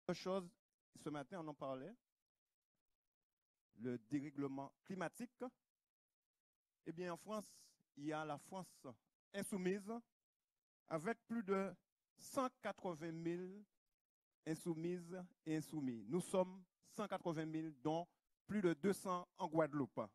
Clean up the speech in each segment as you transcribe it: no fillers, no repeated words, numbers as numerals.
Chose, ce matin, on en parlait, le dérèglement climatique. Eh bien, en France, il y a la France insoumise avec plus de 180 000 insoumises et insoumis. Nous sommes 180 000, dont plus de 200 en Guadeloupe. Vous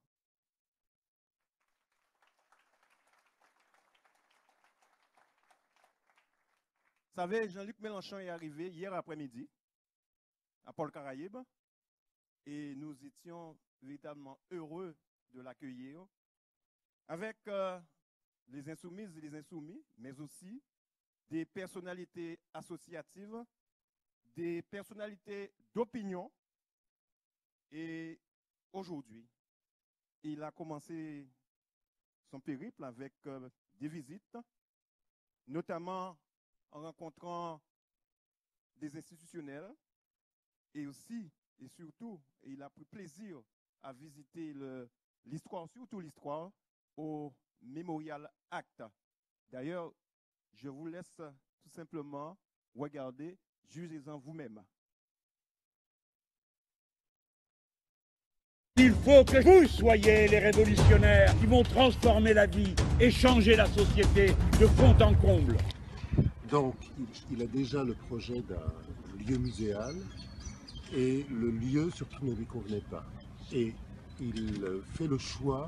savez, Jean-Luc Mélenchon est arrivé hier après-midi à Port-Caraïbe et nous étions véritablement heureux de l'accueillir avec les insoumises et les insoumis, mais aussi des personnalités associatives, des personnalités d'opinion. Et aujourd'hui, il a commencé son périple avec des visites, notamment en rencontrant des institutionnels et aussi et surtout, il a pris plaisir à visiter l'histoire, surtout l'histoire, au Memorial Act. D'ailleurs, je vous laisse tout simplement regarder, jugez-en vous-même. Il faut que vous soyez les révolutionnaires qui vont transformer la vie et changer la société de fond en comble. Donc, il a déjà le projet d'un lieu muséal et le lieu surtout ne lui convenait pas. Et il fait le choix,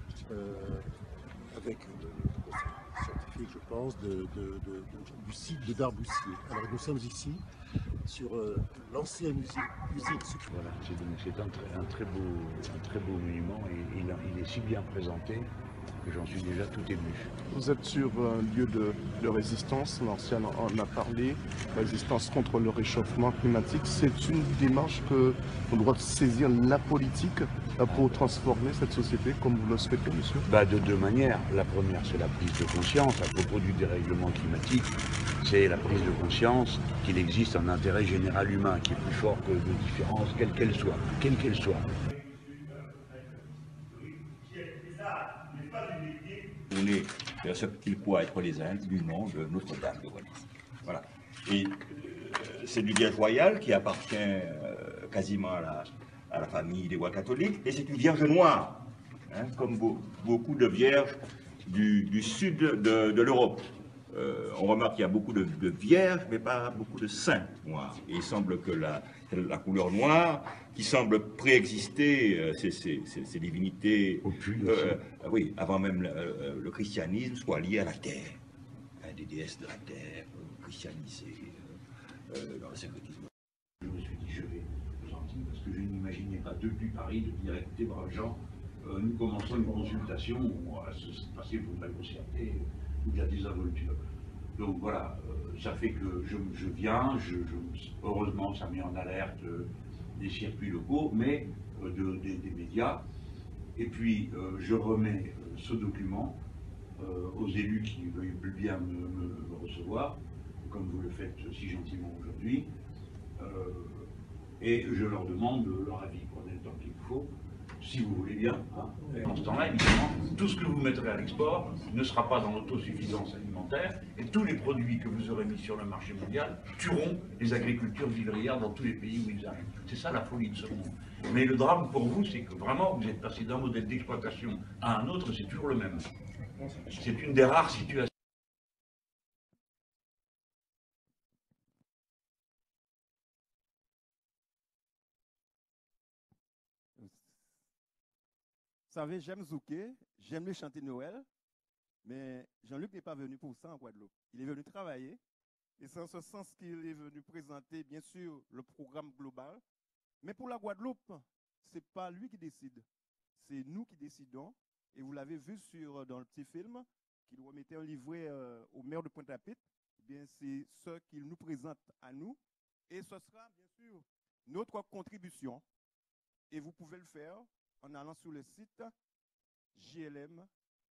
avec le scientifique, je pense, du site de Darboussier. Alors nous sommes ici sur l'ancienne usine sucrière. Voilà, c'est un très beau monument et il est si bien présenté que j'en suis déjà tout ému. Vous êtes sur un lieu de résistance, l'ancien en a parlé, résistance contre le réchauffement climatique. C'est une démarche que on doit saisir la politique pour transformer cette société comme vous le souhaitez, monsieur? De deux manières. La première, c'est la prise de conscience à propos du dérèglement climatique. C'est la prise de conscience qu'il existe un intérêt général humain qui est plus fort que de différences, quelles qu'elles soient. Tourner vers ce qu'il pourrait être les Indes du nom de Notre-Dame de Wallis. Voilà. Et c'est du vierge royale qui appartient quasiment à la famille des rois catholiques, et c'est une vierge noire, hein, comme beaucoup de vierges du sud de l'Europe. On remarque qu'il y a beaucoup de vierges, mais pas beaucoup de saints noirs. Et il semble que la couleur noire, qui semble préexister ces divinités, oui, avant même le christianisme, soit liée à la terre, hein, des déesses de la terre, christianisées dans le sacrétisme. Je me suis dit, je vais aux Antilles parce que je n'imaginais pas depuis Paris de dire, écoutez, braves gens, nous commençons une consultation, on va se passer pour de la grossièreté ou de la désinvolture. Donc voilà, ça fait que je viens, heureusement ça met en alerte des circuits locaux, mais des médias, et puis je remets ce document aux élus qui veulent bien me recevoir, comme vous le faites si gentiment aujourd'hui, et je leur demande leur avis. Prenez le temps qu'il vous faut, si vous voulez bien. Hein. Et en ce temps-là, évidemment, tout ce que vous mettrez à l'export ne sera pas dans l'autosuffisance alimentaire, et tous les produits que vous aurez mis sur le marché mondial tueront les agricultures vivrières dans tous les pays où ils arrivent. C'est ça la folie de ce monde. Mais le drame pour vous, c'est que vraiment, vous êtes passé d'un modèle d'exploitation à un autre, c'est toujours le même. C'est une des rares situations. Vous savez, j'aime Zouké, j'aime les chanter Noël, mais Jean-Luc n'est pas venu pour ça en Guadeloupe. Il est venu travailler, et c'est en ce sens qu'il est venu présenter, bien sûr, le programme global. Mais pour la Guadeloupe, ce n'est pas lui qui décide, c'est nous qui décidons. Et vous l'avez vu dans le petit film qu'il remettait un livret au maire de Pointe-à-Pitre. Eh bien, c'est ce qu'il nous présente à nous. Et ce sera, bien sûr, notre contribution. Et vous pouvez le faire en allant sur le site JLM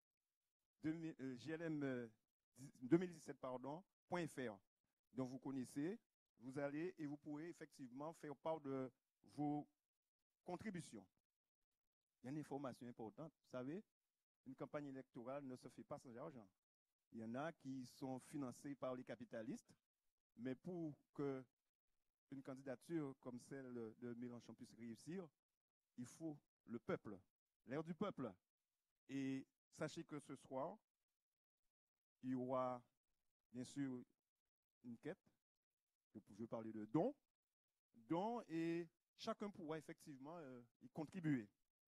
2017.fr. Donc vous connaissez, vous allez et vous pourrez effectivement faire part de vos contributions. Il y a une information importante, vous savez, une campagne électorale ne se fait pas sans argent. Il y en a qui sont financés par les capitalistes, mais pour que une candidature comme celle de Mélenchon puisse réussir, il faut le peuple, l'air du peuple. Et sachez que ce soir, il y aura bien sûr une quête. Je vais parler de dons. Dons et chacun pourra effectivement y contribuer.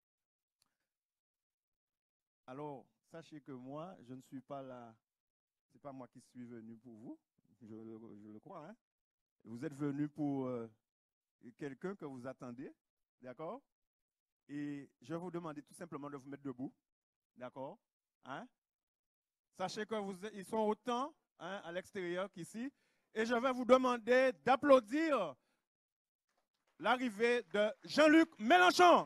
Alors, sachez que moi, je ne suis pas là, ce n'est pas moi qui suis venu pour vous, je le crois. Hein? Vous êtes venu pour quelqu'un que vous attendez, d'accord? Et je vais vous demander tout simplement de vous mettre debout, d'accord? Hein? Sachez qu'ils sont autant hein, à l'extérieur qu'ici. Et je vais vous demander d'applaudir l'arrivée de Jean-Luc Mélenchon.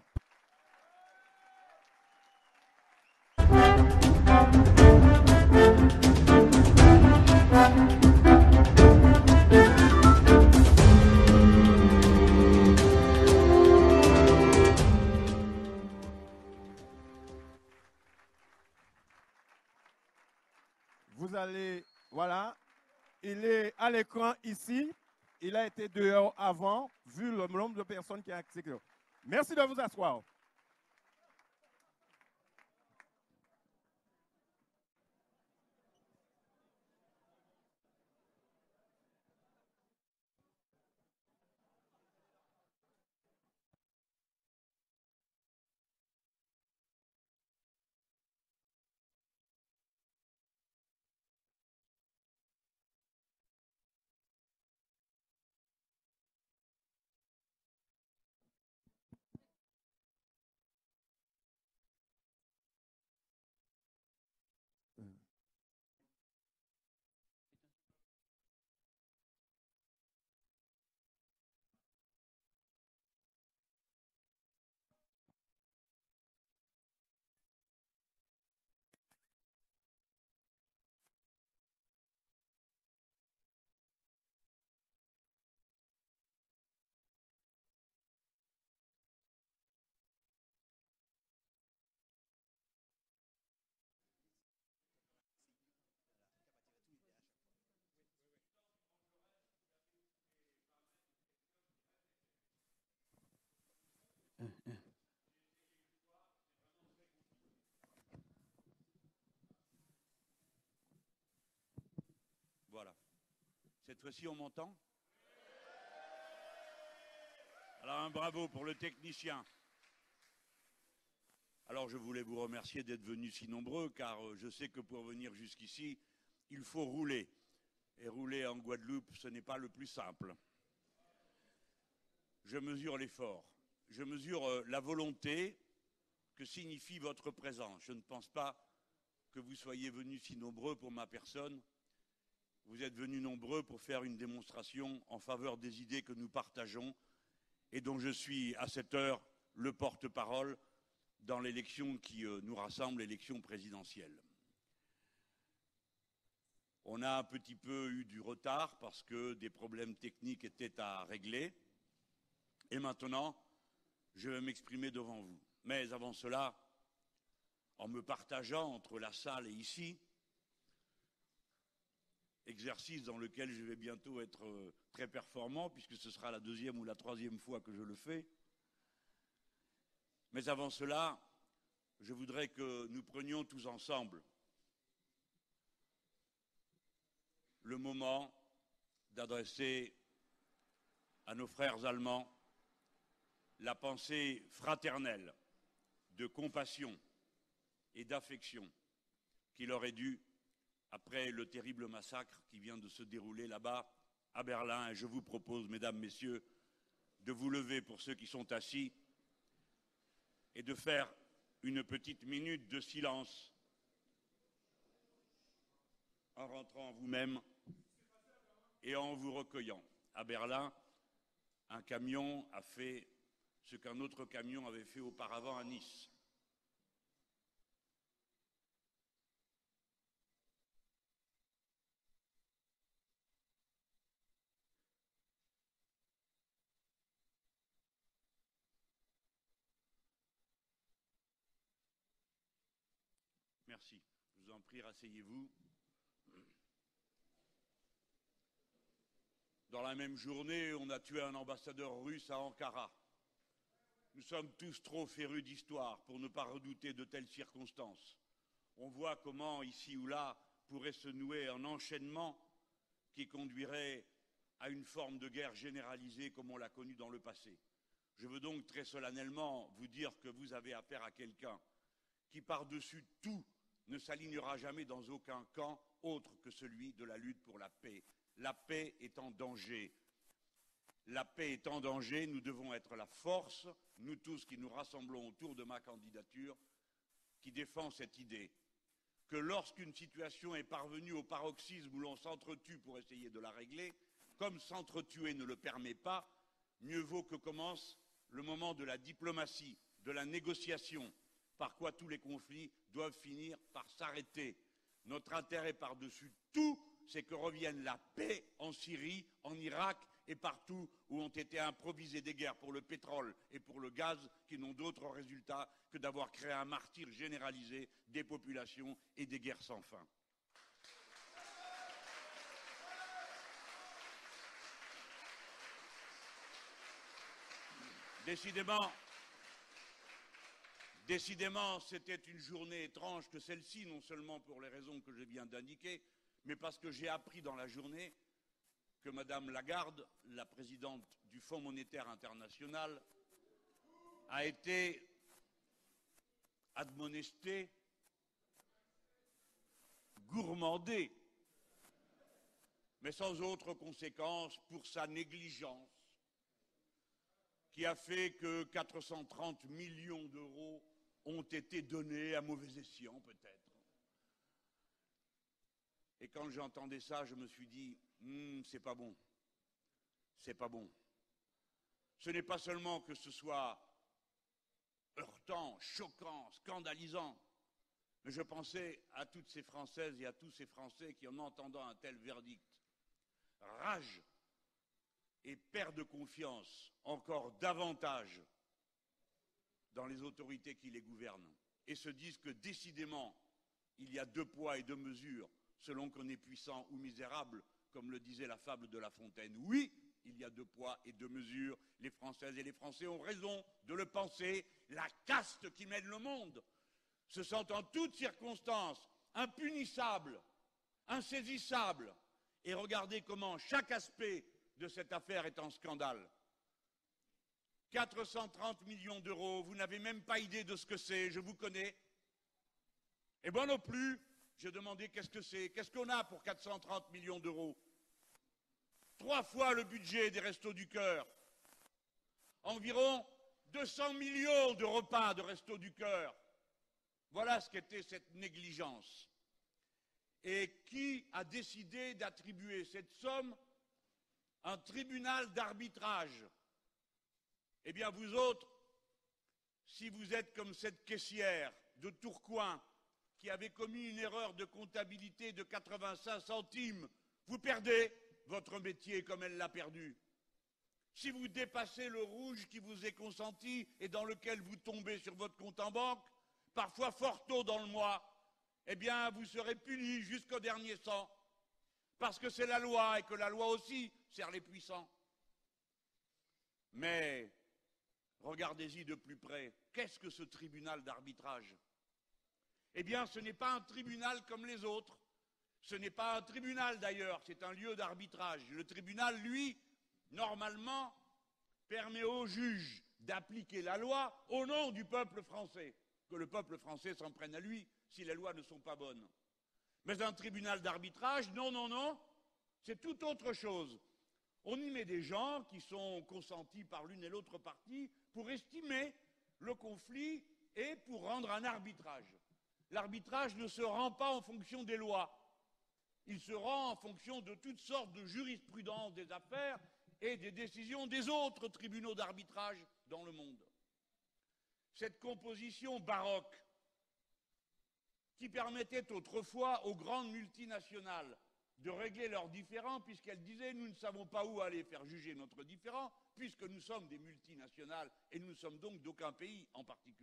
Vous allez, voilà, il est à l'écran ici. Il a été dehors avant, vu le nombre de personnes qui ont accès. Merci de vous asseoir. Voilà. Cette fois-ci, on m'entend? Alors, un bravo pour le technicien. Alors, je voulais vous remercier d'être venus si nombreux, car je sais que pour venir jusqu'ici, il faut rouler. Et rouler en Guadeloupe, ce n'est pas le plus simple. Je mesure l'effort. Je mesure la volonté que signifie votre présence. Je ne pense pas que vous soyez venus si nombreux pour ma personne. Vous êtes venus nombreux pour faire une démonstration en faveur des idées que nous partageons et dont je suis à cette heure le porte-parole dans l'élection qui nous rassemble, l'élection présidentielle. On a un petit peu eu du retard parce que des problèmes techniques étaient à régler. Et maintenant, je vais m'exprimer devant vous. Mais avant cela, en me partageant entre la salle et ici, exercice dans lequel je vais bientôt être très performant, puisque ce sera la deuxième ou la troisième fois que je le fais. Mais avant cela, je voudrais que nous prenions tous ensemble le moment d'adresser à nos frères allemands la pensée fraternelle, de compassion et d'affection qu'il leur est due après le terrible massacre qui vient de se dérouler là-bas à Berlin. Et je vous propose, mesdames, messieurs, de vous lever pour ceux qui sont assis et de faire une petite minute de silence en rentrant en vous-même et en vous recueillant. À Berlin, un camion a fait ce qu'un autre camion avait fait auparavant à Nice. Merci. Je vous en prie, rasseyez-vous. Dans la même journée, on a tué un ambassadeur russe à Ankara. Nous sommes tous trop férus d'histoire pour ne pas redouter de telles circonstances. On voit comment, ici ou là, pourrait se nouer un enchaînement qui conduirait à une forme de guerre généralisée comme on l'a connue dans le passé. Je veux donc très solennellement vous dire que vous avez affaire à quelqu'un qui, par-dessus tout, ne s'alignera jamais dans aucun camp autre que celui de la lutte pour la paix. La paix est en danger. La paix est en danger, nous devons être la force, nous tous qui nous rassemblons autour de ma candidature, qui défend cette idée que lorsqu'une situation est parvenue au paroxysme où l'on s'entretue pour essayer de la régler, comme s'entretuer ne le permet pas, mieux vaut que commence le moment de la diplomatie, de la négociation, par quoi tous les conflits doivent finir par s'arrêter. Notre intérêt par-dessus tout, c'est que revienne la paix en Syrie, en Irak et partout où ont été improvisées des guerres pour le pétrole et pour le gaz qui n'ont d'autre résultat que d'avoir créé un martyre généralisé des populations et des guerres sans fin. Décidément, c'était une journée étrange que celle-ci, non seulement pour les raisons que je viens d'indiquer, mais parce que j'ai appris dans la journée que Madame Lagarde, la présidente du Fonds monétaire international, a été admonestée, gourmandée, mais sans autre conséquence pour sa négligence, qui a fait que 430 millions d'euros ont été donnés à mauvais escient, peut-être. Et quand j'entendais ça, je me suis dit, c'est pas bon. C'est pas bon. Ce n'est pas seulement que ce soit heurtant, choquant, scandalisant, mais je pensais à toutes ces Françaises et à tous ces Français qui, en entendant un tel verdict, ragent et perdent confiance encore davantage dans les autorités qui les gouvernent et se disent que décidément, il y a deux poids et deux mesures selon qu'on est puissant ou misérable, comme le disait la fable de La Fontaine. Oui, il y a deux poids et deux mesures. Les Françaises et les Français ont raison de le penser. La caste qui mène le monde se sent en toutes circonstances impunissable, insaisissable. Et regardez comment chaque aspect de cette affaire est en scandale. 430 millions d'euros, vous n'avez même pas idée de ce que c'est, je vous connais. Et moi non plus, j'ai demandé qu'est-ce que c'est, qu'est-ce qu'on a pour 430 millions d'euros. 3 fois le budget des Restos du Cœur. Environ 200 millions de repas de Restos du Cœur. Voilà ce qu'était cette négligence. Et qui a décidé d'attribuer cette somme à un tribunal d'arbitrage? Eh bien, vous autres, si vous êtes comme cette caissière de Tourcoing qui avait commis une erreur de comptabilité de 85 centimes, vous perdez votre métier comme elle l'a perdu. Si vous dépassez le rouge qui vous est consenti et dans lequel vous tombez sur votre compte en banque, parfois fort tôt dans le mois, eh bien, vous serez puni jusqu'au dernier cent, parce que c'est la loi et que la loi aussi sert les puissants. Mais regardez-y de plus près. Qu'est-ce que ce tribunal d'arbitrage? Eh bien, ce n'est pas un tribunal comme les autres. Ce n'est pas un tribunal d'ailleurs, c'est un lieu d'arbitrage. Le tribunal, lui, normalement, permet aux juges d'appliquer la loi au nom du peuple français. Que le peuple français s'en prenne à lui si les lois ne sont pas bonnes. Mais un tribunal d'arbitrage, non, non, non, c'est tout autre chose. On y met des gens qui sont consentis par l'une et l'autre partie pour estimer le conflit et pour rendre un arbitrage. L'arbitrage ne se rend pas en fonction des lois. Il se rend en fonction de toutes sortes de jurisprudence des affaires et des décisions des autres tribunaux d'arbitrage dans le monde. Cette composition baroque qui permettait autrefois aux grandes multinationales de régler leurs différends, puisqu'elles disaient « nous ne savons pas où aller faire juger notre différend, puisque nous sommes des multinationales et nous ne sommes donc d'aucun pays en particulier ».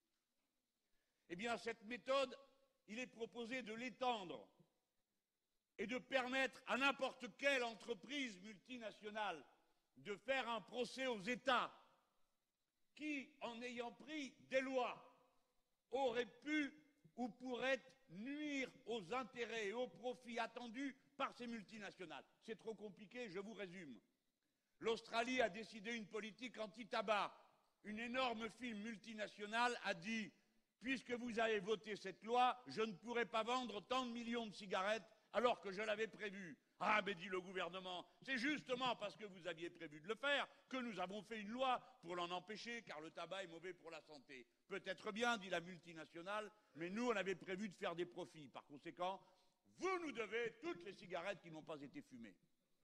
Eh bien, cette méthode, il est proposé de l'étendre et de permettre à n'importe quelle entreprise multinationale de faire un procès aux États qui, en ayant pris des lois, auraient pu ou pourraient nuire aux intérêts et aux profits attendus par ces multinationales. C'est trop compliqué, je vous résume. L'Australie a décidé une politique anti-tabac. Une énorme firme multinationale a dit « Puisque vous avez voté cette loi, je ne pourrai pas vendre tant de millions de cigarettes alors que je l'avais prévu. » Ah, mais dit le gouvernement, c'est justement parce que vous aviez prévu de le faire que nous avons fait une loi pour l'en empêcher, car le tabac est mauvais pour la santé. Peut-être bien, dit la multinationale, mais nous, on avait prévu de faire des profits. Par conséquent, vous nous devez toutes les cigarettes qui n'ont pas été fumées.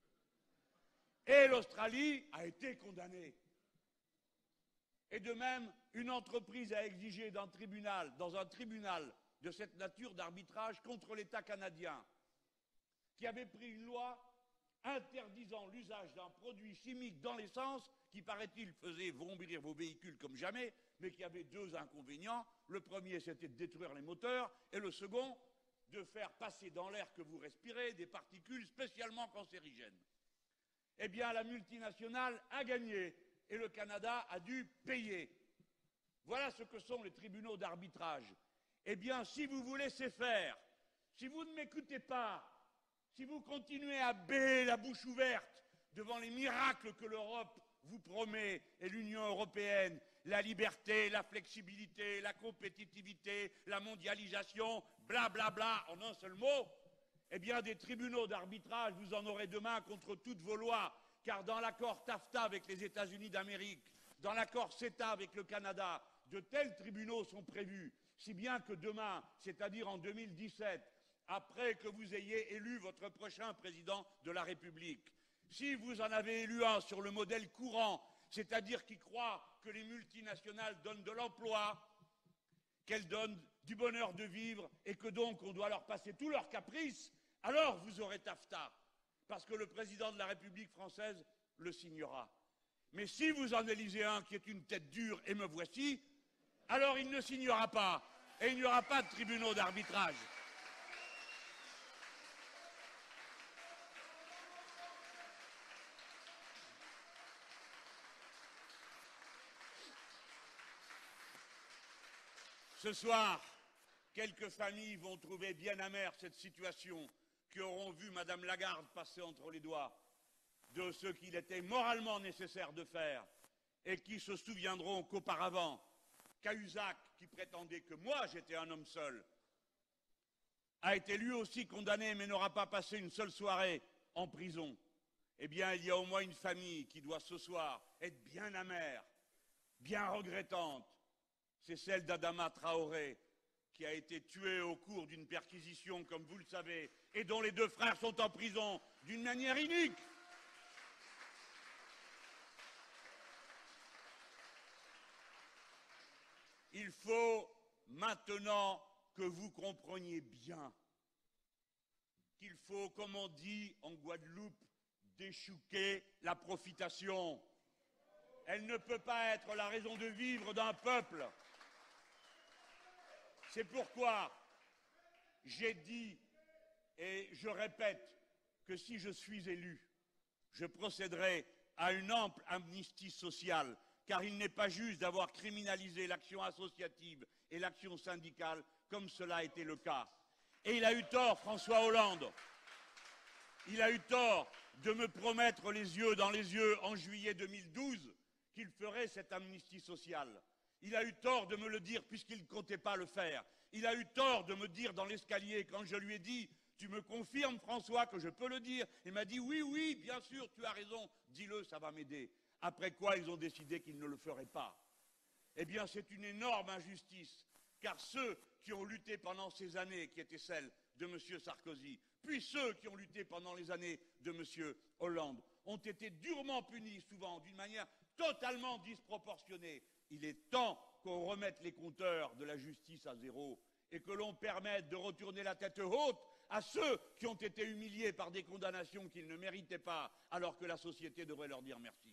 Et l'Australie a été condamnée. Et de même, une entreprise a exigé dans un tribunal de cette nature d'arbitrage contre l'État canadien, qui avait pris une loi interdisant l'usage d'un produit chimique dans l'essence qui, paraît-il, faisait vombrir vos véhicules comme jamais, mais qui avait deux inconvénients. Le premier, c'était de détruire les moteurs, et le second, de faire passer dans l'air que vous respirez des particules spécialement cancérigènes. Eh bien, la multinationale a gagné, et le Canada a dû payer. Voilà ce que sont les tribunaux d'arbitrage. Eh bien, si vous vous laissez faire, si vous ne m'écoutez pas, si vous continuez à bêler la bouche ouverte devant les miracles que l'Europe vous promet et l'Union européenne, la liberté, la flexibilité, la compétitivité, la mondialisation, blablabla, bla bla, en un seul mot, eh bien des tribunaux d'arbitrage, vous en aurez demain contre toutes vos lois, car dans l'accord TAFTA avec les États-Unis d'Amérique, dans l'accord CETA avec le Canada, de tels tribunaux sont prévus, si bien que demain, c'est-à-dire en 2017, après que vous ayez élu votre prochain président de la République, si vous en avez élu un sur le modèle courant, c'est-à-dire qui croit que les multinationales donnent de l'emploi, qu'elles donnent du bonheur de vivre et que donc on doit leur passer tous leurs caprices, alors vous aurez TAFTA, parce que le président de la République française le signera. Mais si vous en élisez un qui est une tête dure, et me voici, alors il ne signera pas, et il n'y aura pas de tribunaux d'arbitrage. Ce soir, quelques familles vont trouver bien amère cette situation, qui auront vu Madame Lagarde passer entre les doigts de ce qu'il était moralement nécessaire de faire, et qui se souviendront qu'auparavant, Cahuzac, qui prétendait que moi j'étais un homme seul, a été lui aussi condamné mais n'aura pas passé une seule soirée en prison. Eh bien, il y a au moins une famille qui doit ce soir être bien amère, bien regrettante. C'est celle d'Adama Traoré, qui a été tué au cours d'une perquisition, comme vous le savez, et dont les deux frères sont en prison d'une manière inique. Il faut maintenant que vous compreniez bien qu'il faut, comme on dit en Guadeloupe, déchouquer la profitation. Elle ne peut pas être la raison de vivre d'un peuple. C'est pourquoi j'ai dit, et je répète, que si je suis élu, je procéderai à une ample amnistie sociale, car il n'est pas juste d'avoir criminalisé l'action associative et l'action syndicale, comme cela a été le cas. Et il a eu tort, François Hollande. Il a eu tort de me promettre les yeux dans les yeux en juillet 2012 qu'il ferait cette amnistie sociale. Il a eu tort de me le dire puisqu'il ne comptait pas le faire. Il a eu tort de me dire dans l'escalier, quand je lui ai dit « Tu me confirmes, François, que je peux le dire ?» Il m'a dit « Oui, oui, bien sûr, tu as raison, dis-le, ça va m'aider. » Après quoi, ils ont décidé qu'ils ne le feraient pas. Eh bien, c'est une énorme injustice, car ceux qui ont lutté pendant ces années, qui étaient celles de M. Sarkozy, puis ceux qui ont lutté pendant les années de M. Hollande, ont été durement punis, souvent d'une manière totalement disproportionnée. Il est temps qu'on remette les compteurs de la justice à zéro et que l'on permette de retourner la tête haute à ceux qui ont été humiliés par des condamnations qu'ils ne méritaient pas, alors que la société devrait leur dire merci.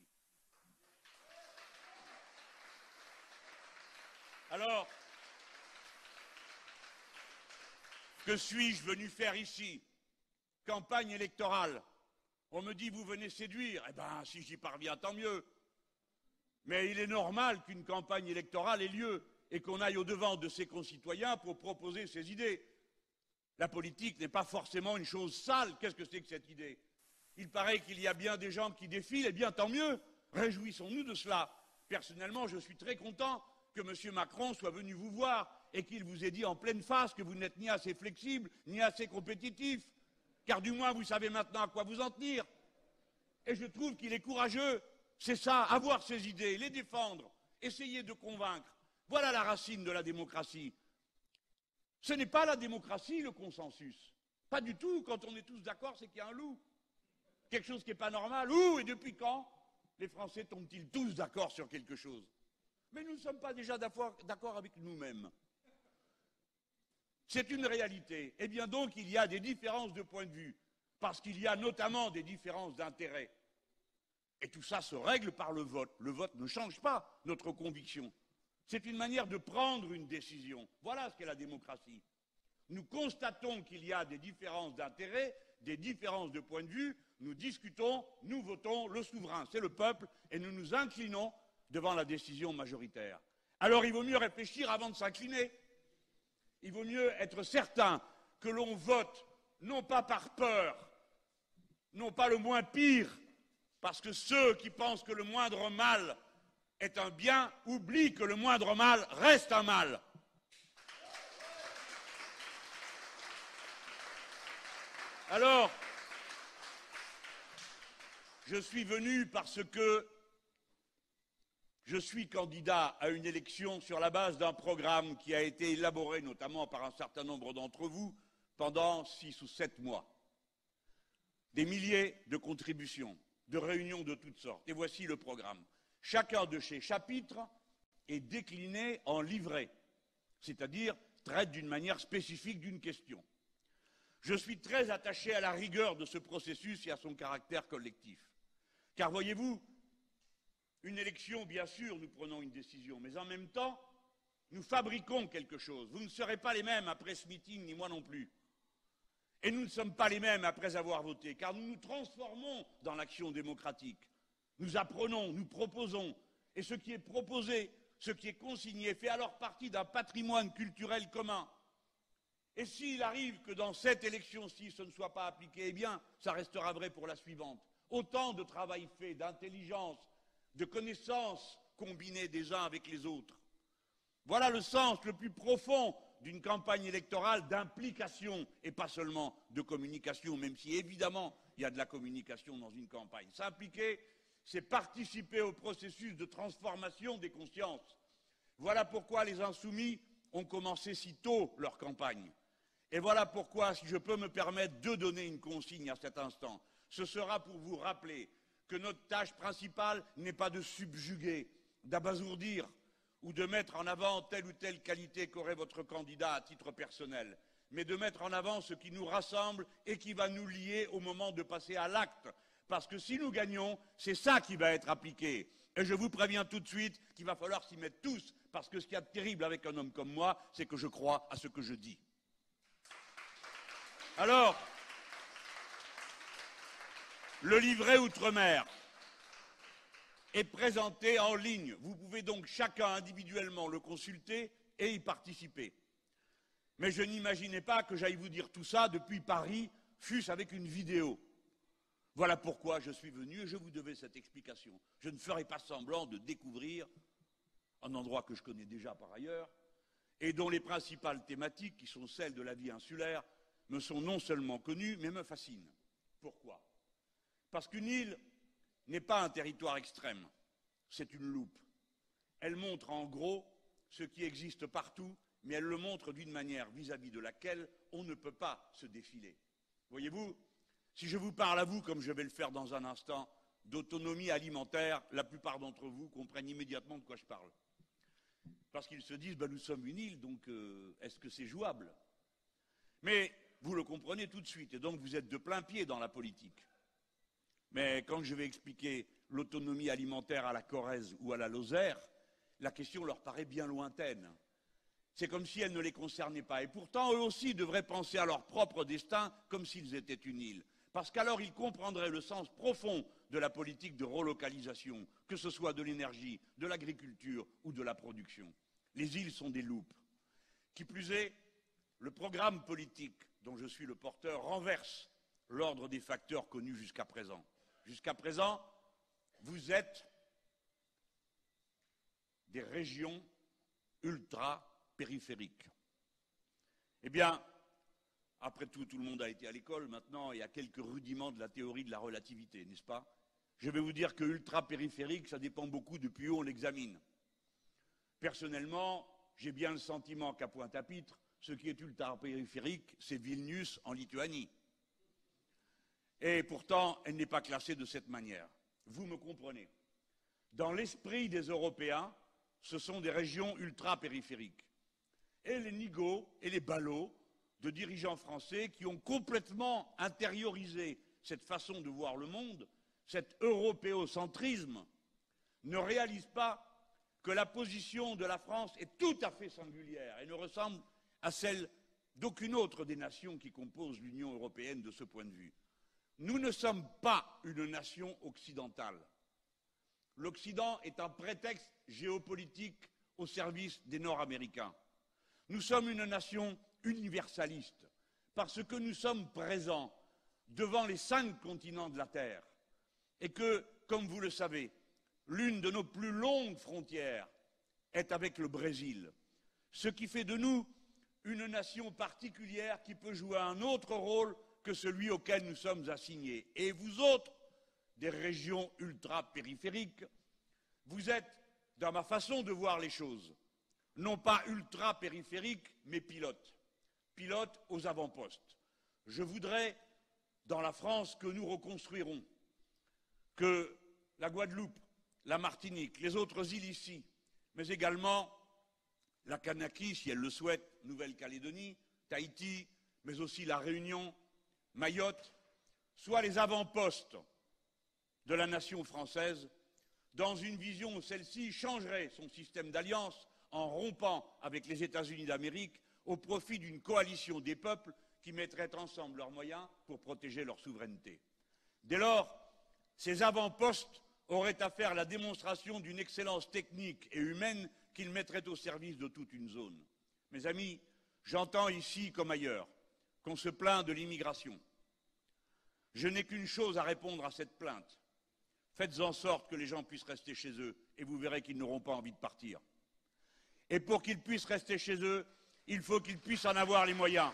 Alors, que suis-je venu faire ici? campagne électorale. On me dit, vous venez séduire. Eh bien, si j'y parviens, tant mieux. Mais il est normal qu'une campagne électorale ait lieu et qu'on aille au-devant de ses concitoyens pour proposer ses idées. La politique n'est pas forcément une chose sale. Qu'est-ce que c'est que cette idée? Il paraît qu'il y a bien des gens qui défilent, eh bien tant mieux. Réjouissons-nous de cela. Personnellement, je suis très content que M. Macron soit venu vous voir et qu'il vous ait dit en pleine face que vous n'êtes ni assez flexible, ni assez compétitif. Car du moins, vous savez maintenant à quoi vous en tenir. Et je trouve qu'il est courageux. C'est ça, avoir ses idées, les défendre, essayer de convaincre. Voilà la racine de la démocratie. Ce n'est pas la démocratie, le consensus. Pas du tout. Quand on est tous d'accord, c'est qu'il y a un loup. Quelque chose qui n'est pas normal. Ouh, et depuis quand les Français tombent-ils tous d'accord sur quelque chose? Mais nous ne sommes pas déjà d'accord avec nous-mêmes. C'est une réalité. Eh bien donc, il y a des différences de point de vue, parce qu'il y a notamment des différences d'intérêts. Et tout ça se règle par le vote. Le vote ne change pas notre conviction. C'est une manière de prendre une décision. Voilà ce qu'est la démocratie. Nous constatons qu'il y a des différences d'intérêts, des différences de point de vue, nous discutons, nous votons, le souverain, c'est le peuple, et nous nous inclinons devant la décision majoritaire. Alors il vaut mieux réfléchir avant de s'incliner. Il vaut mieux être certain que l'on vote, non pas par peur, non pas le moins pire, parce que ceux qui pensent que le moindre mal est un bien oublient que le moindre mal reste un mal. Alors, je suis venu parce que je suis candidat à une élection sur la base d'un programme qui a été élaboré notamment par un certain nombre d'entre vous pendant 6 ou 7 mois. Des milliers de contributions, de réunions de toutes sortes. Et voici le programme. Chacun de ces chapitres est décliné en livrets, c'est-à-dire traite d'une manière spécifique d'une question. Je suis très attaché à la rigueur de ce processus et à son caractère collectif. Car voyez-vous, une élection, bien sûr, nous prenons une décision, mais en même temps, nous fabriquons quelque chose. Vous ne serez pas les mêmes après ce meeting, ni moi non plus. Et nous ne sommes pas les mêmes après avoir voté, car nous nous transformons dans l'action démocratique. Nous apprenons, nous proposons, et ce qui est proposé, ce qui est consigné, fait alors partie d'un patrimoine culturel commun. Et s'il arrive que dans cette élection-ci, ce ne soit pas appliqué, eh bien, ça restera vrai pour la suivante. Autant de travail fait, d'intelligence, de connaissances combinées des uns avec les autres. Voilà le sens le plus profond d'une campagne électorale d'implication et pas seulement de communication, même si évidemment il y a de la communication dans une campagne. S'impliquer, c'est participer au processus de transformation des consciences. Voilà pourquoi les Insoumis ont commencé si tôt leur campagne. Et voilà pourquoi, si je peux me permettre de donner une consigne à cet instant, ce sera pour vous rappeler que notre tâche principale n'est pas de subjuguer, d'abasourdir ou de mettre en avant telle ou telle qualité qu'aurait votre candidat à titre personnel, mais de mettre en avant ce qui nous rassemble et qui va nous lier au moment de passer à l'acte. Parce que si nous gagnons, c'est ça qui va être appliqué. Et je vous préviens tout de suite qu'il va falloir s'y mettre tous, parce que ce qu'il y a de terrible avec un homme comme moi, c'est que je crois à ce que je dis. Alors, le livret Outre-mer est présenté en ligne. Vous pouvez donc chacun individuellement le consulter et y participer. Mais je n'imaginais pas que j'aille vous dire tout ça depuis Paris, fût-ce avec une vidéo. Voilà pourquoi je suis venu et je vous devais cette explication. Je ne ferai pas semblant de découvrir un endroit que je connais déjà par ailleurs et dont les principales thématiques, qui sont celles de la vie insulaire, me sont non seulement connues, mais me fascinent. Pourquoi? Parce qu'une île n'est pas un territoire extrême, c'est une loupe. Elle montre en gros ce qui existe partout, mais elle le montre d'une manière vis-à-vis de laquelle on ne peut pas se défiler. Voyez-vous, si je vous parle à vous, comme je vais le faire dans un instant, d'autonomie alimentaire, la plupart d'entre vous comprennent immédiatement de quoi je parle. Parce qu'ils se disent, nous sommes une île, donc est-ce que c'est jouable? Mais vous le comprenez tout de suite, et donc vous êtes de plein pied dans la politique. Mais quand je vais expliquer l'autonomie alimentaire à la Corrèze ou à la Lozère, la question leur paraît bien lointaine. C'est comme si elle ne les concernait pas. Et pourtant, eux aussi devraient penser à leur propre destin comme s'ils étaient une île. Parce qu'alors, ils comprendraient le sens profond de la politique de relocalisation, que ce soit de l'énergie, de l'agriculture ou de la production. Les îles sont des loupes. Qui plus est, le programme politique dont je suis le porteur renverse l'ordre des facteurs connus jusqu'à présent. Jusqu'à présent, vous êtes des régions ultra-périphériques. Eh bien, après tout, tout le monde a été à l'école, maintenant il y a quelques rudiments de la théorie de la relativité, n'est-ce pas? Je vais vous dire que ultra-périphérique, ça dépend beaucoup depuis où on l'examine. Personnellement, j'ai bien le sentiment qu'à Pointe-à-Pitre, ce qui est ultra-périphérique, c'est Vilnius en Lituanie. Et pourtant, elle n'est pas classée de cette manière. Vous me comprenez. Dans l'esprit des Européens, ce sont des régions ultra-périphériques. Et les nigauds et les ballots de dirigeants français qui ont complètement intériorisé cette façon de voir le monde, cet européocentrisme, ne réalisent pas que la position de la France est tout à fait singulière et ne ressemble à celle d'aucune autre des nations qui composent l'Union européenne de ce point de vue. Nous ne sommes pas une nation occidentale. L'Occident est un prétexte géopolitique au service des Nord-Américains. Nous sommes une nation universaliste parce que nous sommes présents devant les 5 continents de la Terre et que, comme vous le savez, l'une de nos plus longues frontières est avec le Brésil, ce qui fait de nous une nation particulière qui peut jouer un autre rôle que celui auquel nous sommes assignés. Et vous autres, des régions ultra-périphériques, vous êtes, dans ma façon de voir les choses, non pas ultra-périphériques, mais pilotes. Pilotes aux avant-postes. Je voudrais, dans la France que nous reconstruirons, que la Guadeloupe, la Martinique, les autres îles ici, mais également la Kanaky, si elle le souhaite, Nouvelle-Calédonie, Tahiti, mais aussi la Réunion, Mayotte, soient les avant-postes de la nation française, dans une vision où celle-ci changerait son système d'alliance en rompant avec les États-Unis d'Amérique au profit d'une coalition des peuples qui mettraient ensemble leurs moyens pour protéger leur souveraineté. Dès lors, ces avant-postes auraient à faire la démonstration d'une excellence technique et humaine qu'ils mettraient au service de toute une zone. Mes amis, j'entends ici comme ailleurs qu'on se plaint de l'immigration. Je n'ai qu'une chose à répondre à cette plainte. Faites en sorte que les gens puissent rester chez eux et vous verrez qu'ils n'auront pas envie de partir. Et pour qu'ils puissent rester chez eux, il faut qu'ils puissent en avoir les moyens.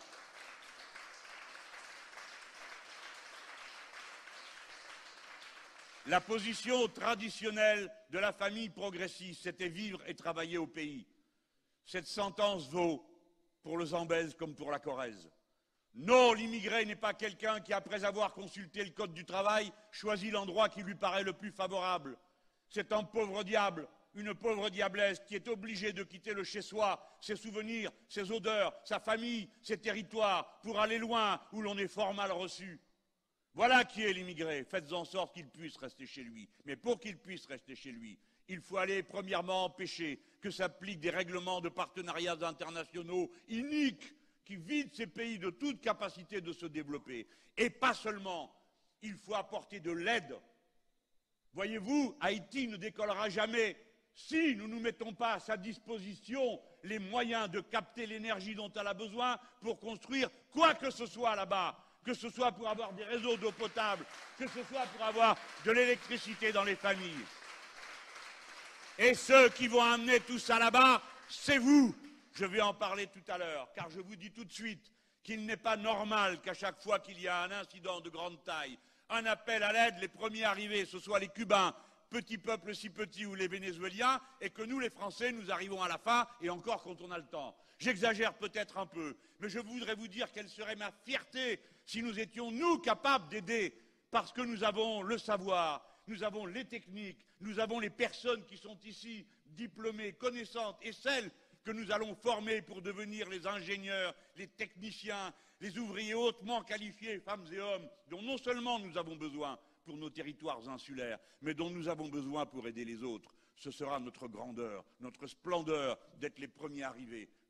La position traditionnelle de la famille progressiste, c'était vivre et travailler au pays. Cette sentence vaut pour le Zambèze comme pour la Corrèze. Non, l'immigré n'est pas quelqu'un qui, après avoir consulté le code du travail, choisit l'endroit qui lui paraît le plus favorable. C'est un pauvre diable, une pauvre diablesse qui est obligée de quitter le chez-soi, ses souvenirs, ses odeurs, sa famille, ses territoires, pour aller loin où l'on est fort mal reçu. Voilà qui est l'immigré. Faites en sorte qu'il puisse rester chez lui. Mais pour qu'il puisse rester chez lui, il faut aller premièrement empêcher que s'appliquent des règlements de partenariats internationaux iniques qui vident ces pays de toute capacité de se développer. Et pas seulement, il faut apporter de l'aide. Voyez-vous, Haïti ne décollera jamais si nous ne mettons pas à sa disposition les moyens de capter l'énergie dont elle a besoin pour construire quoi que ce soit là-bas, que ce soit pour avoir des réseaux d'eau potable, que ce soit pour avoir de l'électricité dans les familles. Et ceux qui vont amener tout ça là-bas, c'est vous. Je vais en parler tout à l'heure, car je vous dis tout de suite qu'il n'est pas normal qu'à chaque fois qu'il y a un incident de grande taille, un appel à l'aide, les premiers arrivés, ce soient les Cubains, petit peuple si petit, ou les Vénézuéliens, et que nous, les Français, nous arrivons à la fin, et encore quand on a le temps. J'exagère peut-être un peu, mais je voudrais vous dire quelle serait ma fierté si nous étions, nous, capables d'aider, parce que nous avons le savoir, nous avons les techniques, nous avons les personnes qui sont ici, diplômées, connaissantes, et celles que nous allons former pour devenir les ingénieurs, les techniciens, les ouvriers hautement qualifiés, femmes et hommes, dont non seulement nous avons besoin pour nos territoires insulaires, mais dont nous avons besoin pour aider les autres. Ce sera notre grandeur, notre splendeur d'être les premiers arrivés,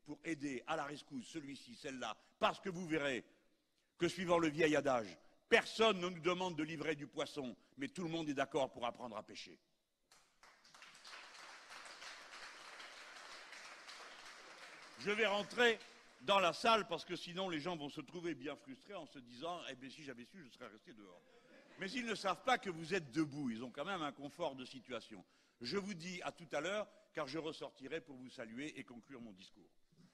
pour aider à la rescousse celui-ci, celle-là, parce que vous verrez que suivant le vieil adage, personne ne nous demande de livrer du poisson, mais tout le monde est d'accord pour apprendre à pêcher. Je vais rentrer dans la salle parce que sinon les gens vont se trouver bien frustrés en se disant « Eh bien si j'avais su, je serais resté dehors ». Mais ils ne savent pas que vous êtes debout, ils ont quand même un confort de situation. Je vous dis à tout à l'heure, car je ressortirai pour vous saluer et conclure mon discours.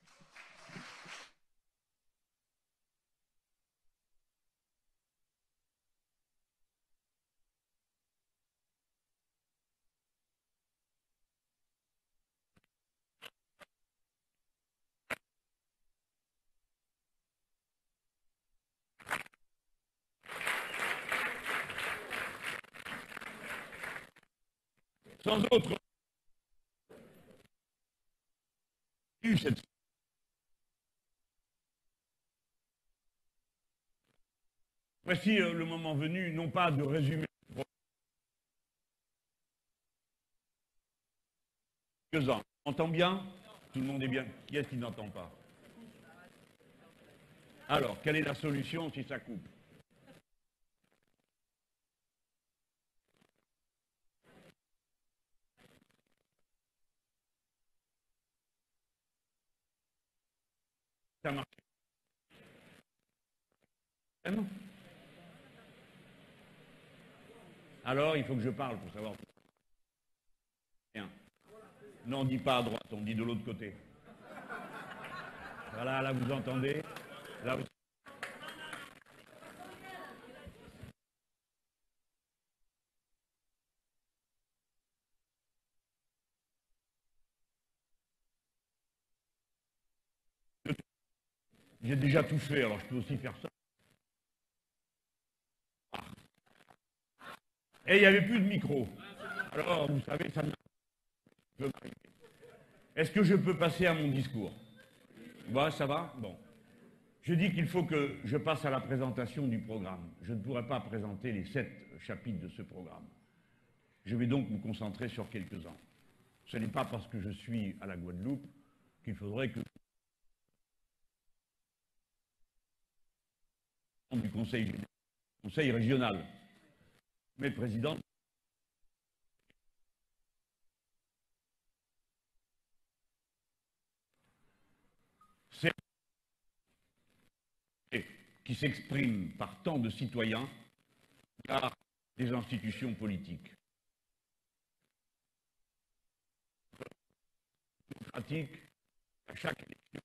Sans autre voici le moment venu, non pas de résumer quelques-uns. On entend bien? Tout le monde est bien. Qui est-ce qui n'entend pas? Alors, quelle est la solution si ça coupe? Ça marche. Alors, il faut que je parle pour savoir. Rien. Non, on ne dit pas à droite, on dit de l'autre côté. Voilà, là vous entendez. Là, vous... J'ai déjà tout fait, alors je peux aussi faire ça. Et il n'y avait plus de micro. Alors, vous savez, ça peut m'arriver. Est-ce que je peux passer à mon discours? Ouais, ça va? Bon. Je dis qu'il faut que je passe à la présentation du programme. Je ne pourrai pas présenter les 7 chapitres de ce programme. Je vais donc me concentrer sur quelques-uns. Ce n'est pas parce que je suis à la Guadeloupe qu'il faudrait que du conseil régional. Mais président, c'est qui s'exprime par tant de citoyens par des institutions politiques. Démocratique, à chaque élection.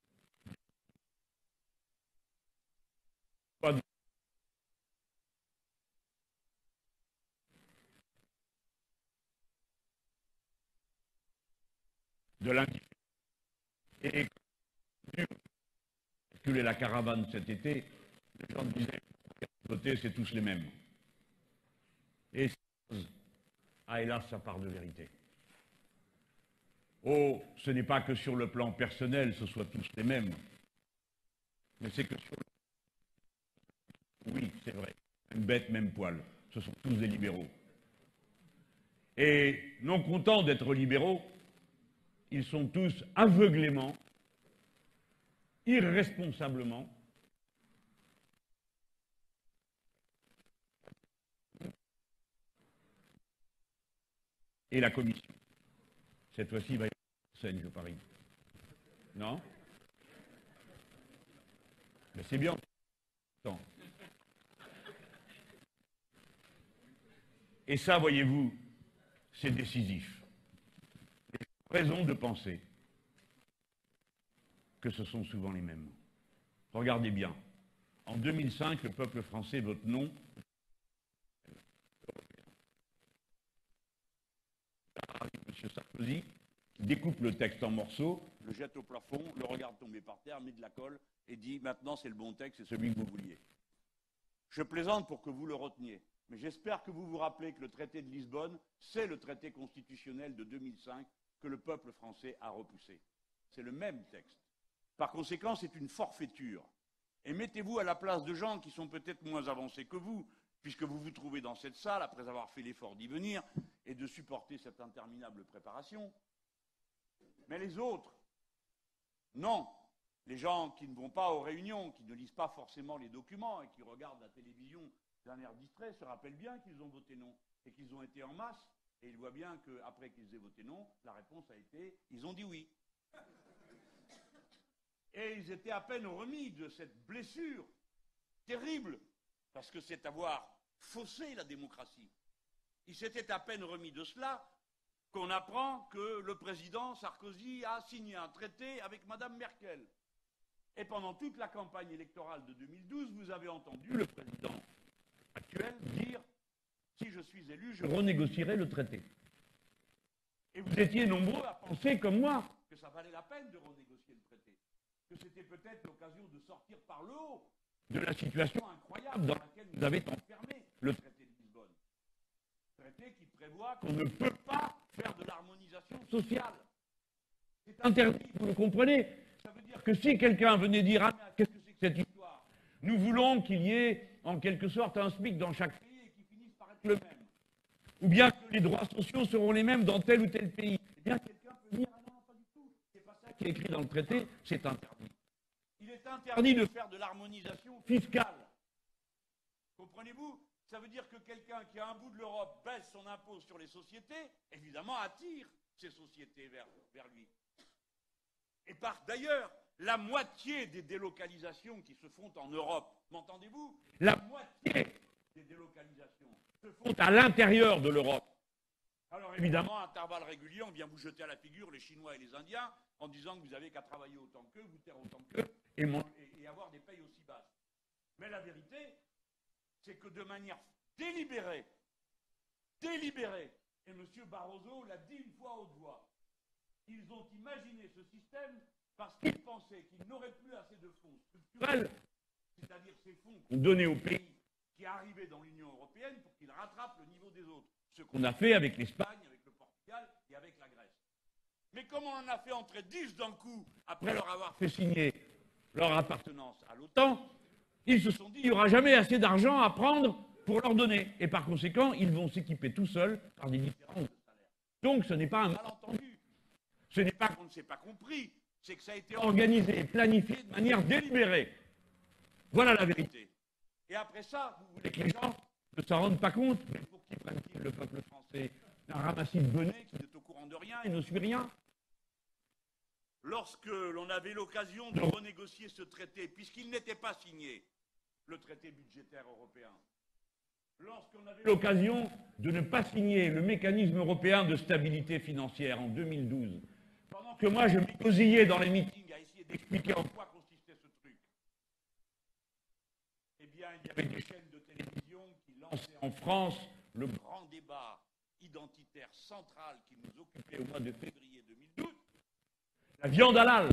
De l'indifférence. Et circuler la caravane cet été, les gens disaient voter, c'est tous les mêmes. Et ah, hélas, ça part de vérité. Oh, ce n'est pas que sur le plan personnel, ce soit tous les mêmes, mais c'est que sur le... Oui, c'est vrai, même bête, même poil, ce sont tous des libéraux. Et non contents d'être libéraux, ils sont tous aveuglément, irresponsablement, et la commission. Cette fois-ci, il va y avoir scène, je parie. Non? Mais c'est bien. Attends. Et ça, voyez-vous, c'est décisif. J'ai raison de penser que ce sont souvent les mêmes. Regardez bien. En 2005, le peuple français vote non. M. Sarkozy découpe le texte en morceaux, le jette au plafond, le regarde tomber par terre, met de la colle et dit « Maintenant, c'est le bon texte, c'est celui que vous vouliez ». Je plaisante pour que vous le reteniez, mais j'espère que vous vous rappelez que le traité de Lisbonne, c'est le traité constitutionnel de 2005 que le peuple français a repoussé. C'est le même texte. Par conséquent, c'est une forfaiture. Et mettez-vous à la place de gens qui sont peut-être moins avancés que vous, puisque vous vous trouvez dans cette salle après avoir fait l'effort d'y venir et de supporter cette interminable préparation. Mais les autres, Non. Les gens qui ne vont pas aux réunions, qui ne lisent pas forcément les documents et qui regardent la télévision d'un air distrait se rappellent bien qu'ils ont voté non et qu'ils ont été en masse. Et ils voient bien qu'après qu'ils aient voté non, la réponse a été « ils ont dit oui ». Et ils étaient à peine remis de cette blessure terrible, parce que c'est avoir faussé la démocratie. Ils s'étaient à peine remis de cela qu'on apprend que le président Sarkozy a signé un traité avec Madame Merkel. Et pendant toute la campagne électorale de 2012, vous avez entendu le président actuel dire « si je suis élu, je renégocierai le traité ». Et vous étiez nombreux à penser, comme moi, que ça valait la peine de renégocier le traité, que c'était peut-être l'occasion de sortir par le haut de la situation incroyable dans laquelle nous avait enfermé le traité de Lisbonne. Traité qui prévoit qu'on ne peut pas faire de l'harmonisation sociale. C'est interdit, vous le comprenez. Ça veut dire que si quelqu'un venait dire « Ah, qu'est-ce que c'est que cette histoire ? Nous voulons qu'il y ait en quelque sorte un SMIC dans chaque pays et qu'il finisse par être le même. Ou bien que les droits sociaux seront les mêmes dans tel ou tel pays. » Eh bien, quelqu'un peut dire « Ah non, pas du tout. C'est pas ça qui est écrit dans le traité, c'est interdit. » Il est interdit de faire de l'harmonisation fiscale. Comprenez-vous ? Ça veut dire que quelqu'un qui a un bout de l'Europe baisse son impôt sur les sociétés, évidemment attire ces sociétés vers lui. Et d'ailleurs, la moitié des délocalisations qui se font en Europe, m'entendez-vous ? La moitié des délocalisations se font à l'intérieur de l'Europe. Alors évidemment, à intervalles réguliers, on vient vous jeter à la figure les Chinois et les Indiens en disant que vous n'avez qu'à travailler autant qu'eux, vous taire autant qu'eux et avoir des payes aussi basses. Mais la vérité, c'est que de manière délibérée, et M. Barroso l'a dit une fois à haute voix, ils ont imaginé ce système parce qu'ils pensaient qu'ils n'auraient plus assez de fonds structurels, c'est-à-dire ces fonds qu'on donnait aux pays qui arrivaient dans l'Union européenne pour qu'ils rattrapent le niveau des autres. Ce qu'on a fait avec l'Espagne, avec le Portugal et avec la Grèce. Mais comme on en a fait entrer 10 d'un coup, après leur avoir fait signer leur appartenance à l'OTAN, ils se sont dit qu'il n'y aura jamais assez d'argent à prendre pour leur donner. Et par conséquent, ils vont s'équiper tout seuls par des différences de salaire. Donc ce n'est pas un malentendu. Ce n'est pas qu'on ne s'est pas compris, c'est que ça a été organisé et planifié de manière délibérée. Voilà la vérité. Et après ça, vous voulez que les gens ne s'en rendent pas compte, mais pour qui prennent-ils le peuple français? Un ramassis de bonnets qui n'est au courant de rien et ne suit rien. Lorsque l'on avait l'occasion de renégocier ce traité, puisqu'il n'était pas signé, le traité budgétaire européen, lorsqu'on avait l'occasion de ne pas signer le mécanisme européen de stabilité financière en 2012, pendant que moi je m'égosillais dans les meetings à essayer d'expliquer en quoi consistait ce truc, eh bien il y avait des chaînes de télévision qui lançaient en France le grand débat identitaire central qui nous occupait au mois de février 2012, la viande halal.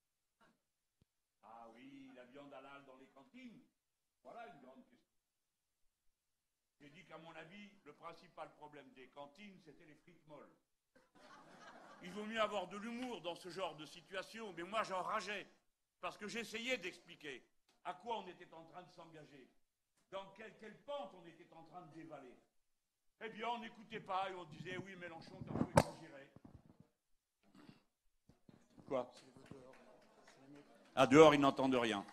Ah oui, la viande halal dans les cantines, voilà une grande question. J'ai dit qu'à mon avis, le principal problème des cantines, c'était les frites molles. Il vaut mieux avoir de l'humour dans ce genre de situation, mais moi j'en rageais, parce que j'essayais d'expliquer à quoi on était en train de s'engager, dans quelle pente on était en train de dévaler. Eh bien, on n'écoutait pas et on disait, oui, Mélenchon, t'as un peu exagéré. Quoi ? Ah, dehors, ils n'entendent rien.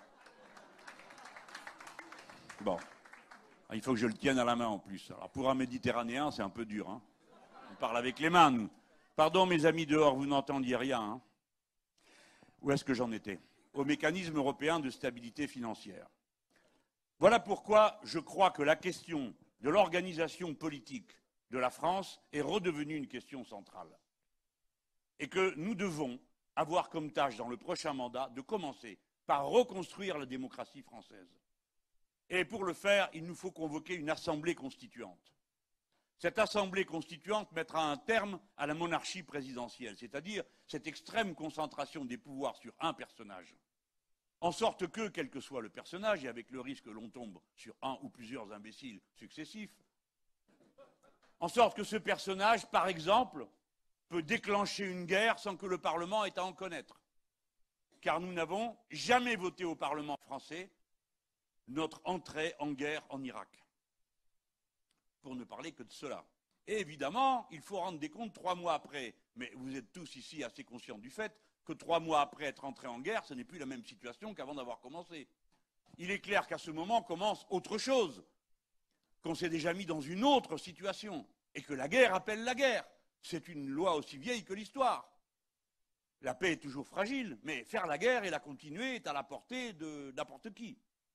Bon. Il faut que je le tienne à la main en plus. Alors, pour un Méditerranéen, c'est un peu dur. Hein. On parle avec les mains, nous. Pardon, mes amis dehors, vous n'entendiez rien. Hein. Où est-ce que j'en étais ? Au mécanisme européen de stabilité financière. Voilà pourquoi je crois que la question de l'organisation politique de la France est redevenue une question centrale. Et que nous devons avoir comme tâche dans le prochain mandat de commencer par reconstruire la démocratie française. Et pour le faire, il nous faut convoquer une assemblée constituante. Cette assemblée constituante mettra un terme à la monarchie présidentielle, c'est-à-dire cette extrême concentration des pouvoirs sur un personnage. En sorte que, quel que soit le personnage, et avec le risque que l'on tombe sur un ou plusieurs imbéciles successifs, en sorte que ce personnage, par exemple, peut déclencher une guerre sans que le Parlement ait à en connaître. Car nous n'avons jamais voté au Parlement français notre entrée en guerre en Irak. Pour ne parler que de cela. Et évidemment, il faut rendre des comptes 3 mois après. Mais vous êtes tous ici assez conscients du fait que 3 mois après être entré en guerre, ce n'est plus la même situation qu'avant d'avoir commencé. Il est clair qu'à ce moment commence autre chose, qu'on s'est déjà mis dans une autre situation, et que la guerre appelle la guerre. C'est une loi aussi vieille que l'histoire. La paix est toujours fragile, mais faire la guerre et la continuer est à la portée de n'importe qui.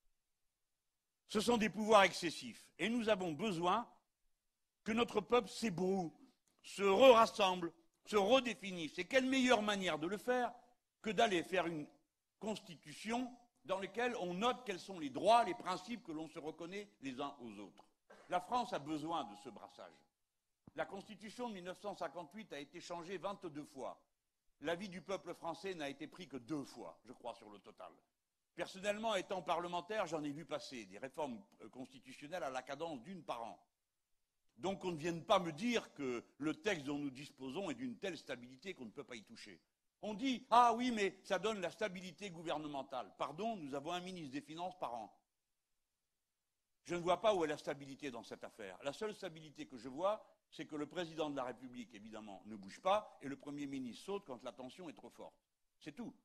Ce sont des pouvoirs excessifs, et nous avons besoin que notre peuple s'ébroue, se rassemble, se redéfinisse. Et quelle meilleure manière de le faire que d'aller faire une constitution dans laquelle on note quels sont les droits, les principes que l'on se reconnaît les uns aux autres. La France a besoin de ce brassage. La Constitution de 1958 a été changée 22 fois. L'avis du peuple français n'a été pris que 2 fois, je crois, sur le total. Personnellement, étant parlementaire, j'en ai vu passer des réformes constitutionnelles à la cadence d'une par an. Donc qu'on ne vienne pas me dire que le texte dont nous disposons est d'une telle stabilité qu'on ne peut pas y toucher. On dit « Ah oui, mais ça donne la stabilité gouvernementale ». Pardon, nous avons un ministre des Finances par an. Je ne vois pas où est la stabilité dans cette affaire. La seule stabilité que je vois, c'est que le président de la République, évidemment, ne bouge pas et le Premier ministre saute quand la tension est trop forte. C'est tout.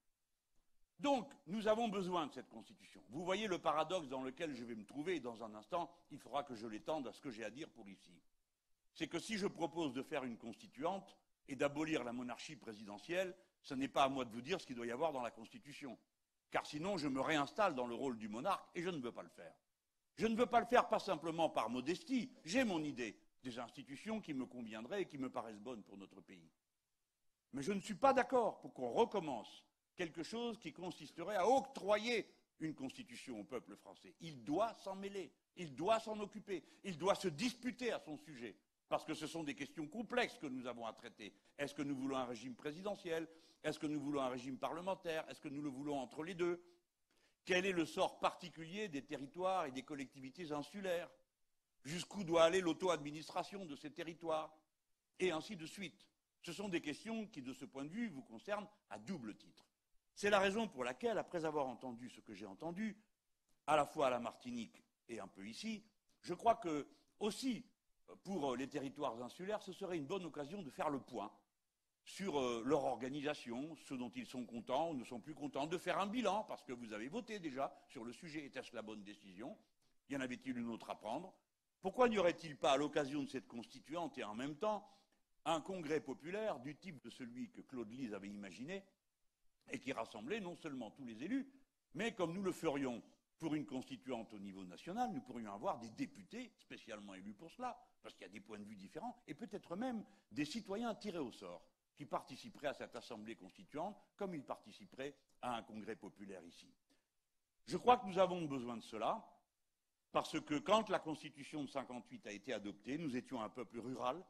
Donc, nous avons besoin de cette Constitution. Vous voyez le paradoxe dans lequel je vais me trouver, et dans un instant, il faudra que je l'étende à ce que j'ai à dire pour ici. C'est que si je propose de faire une constituante et d'abolir la monarchie présidentielle, ce n'est pas à moi de vous dire ce qu'il doit y avoir dans la Constitution. Car sinon, je me réinstalle dans le rôle du monarque et je ne veux pas le faire. Je ne veux pas le faire pas simplement par modestie. J'ai mon idée des institutions qui me conviendraient et qui me paraissent bonnes pour notre pays. Mais je ne suis pas d'accord pour qu'on recommence quelque chose qui consisterait à octroyer une constitution au peuple français. Il doit s'en mêler, il doit s'en occuper, il doit se disputer à son sujet, parce que ce sont des questions complexes que nous avons à traiter. Est-ce que nous voulons un régime présidentiel? Est-ce que nous voulons un régime parlementaire? Est-ce que nous le voulons entre les deux? Quel est le sort particulier des territoires et des collectivités insulaires? Jusqu'où doit aller l'auto-administration de ces territoires? Et ainsi de suite. Ce sont des questions qui, de ce point de vue, vous concernent à double titre. C'est la raison pour laquelle, après avoir entendu ce que j'ai entendu, à la fois à la Martinique et un peu ici, je crois que, aussi, pour les territoires insulaires, ce serait une bonne occasion de faire le point sur leur organisation, ce dont ils sont contents ou ne sont plus contents, de faire un bilan, parce que vous avez voté déjà sur le sujet. Était-ce la bonne décision? Y en avait-il une autre à prendre? Pourquoi n'y aurait-il pas, à l'occasion de cette constituante et en même temps, un congrès populaire du type de celui que Claude Lise avait imaginé et qui rassemblait non seulement tous les élus, mais comme nous le ferions pour une constituante au niveau national, nous pourrions avoir des députés spécialement élus pour cela, parce qu'il y a des points de vue différents, et peut-être même des citoyens tirés au sort qui participeraient à cette assemblée constituante comme ils participeraient à un congrès populaire ici. Je crois que nous avons besoin de cela, parce que quand la Constitution de 1958 a été adoptée, nous étions un peuple rural,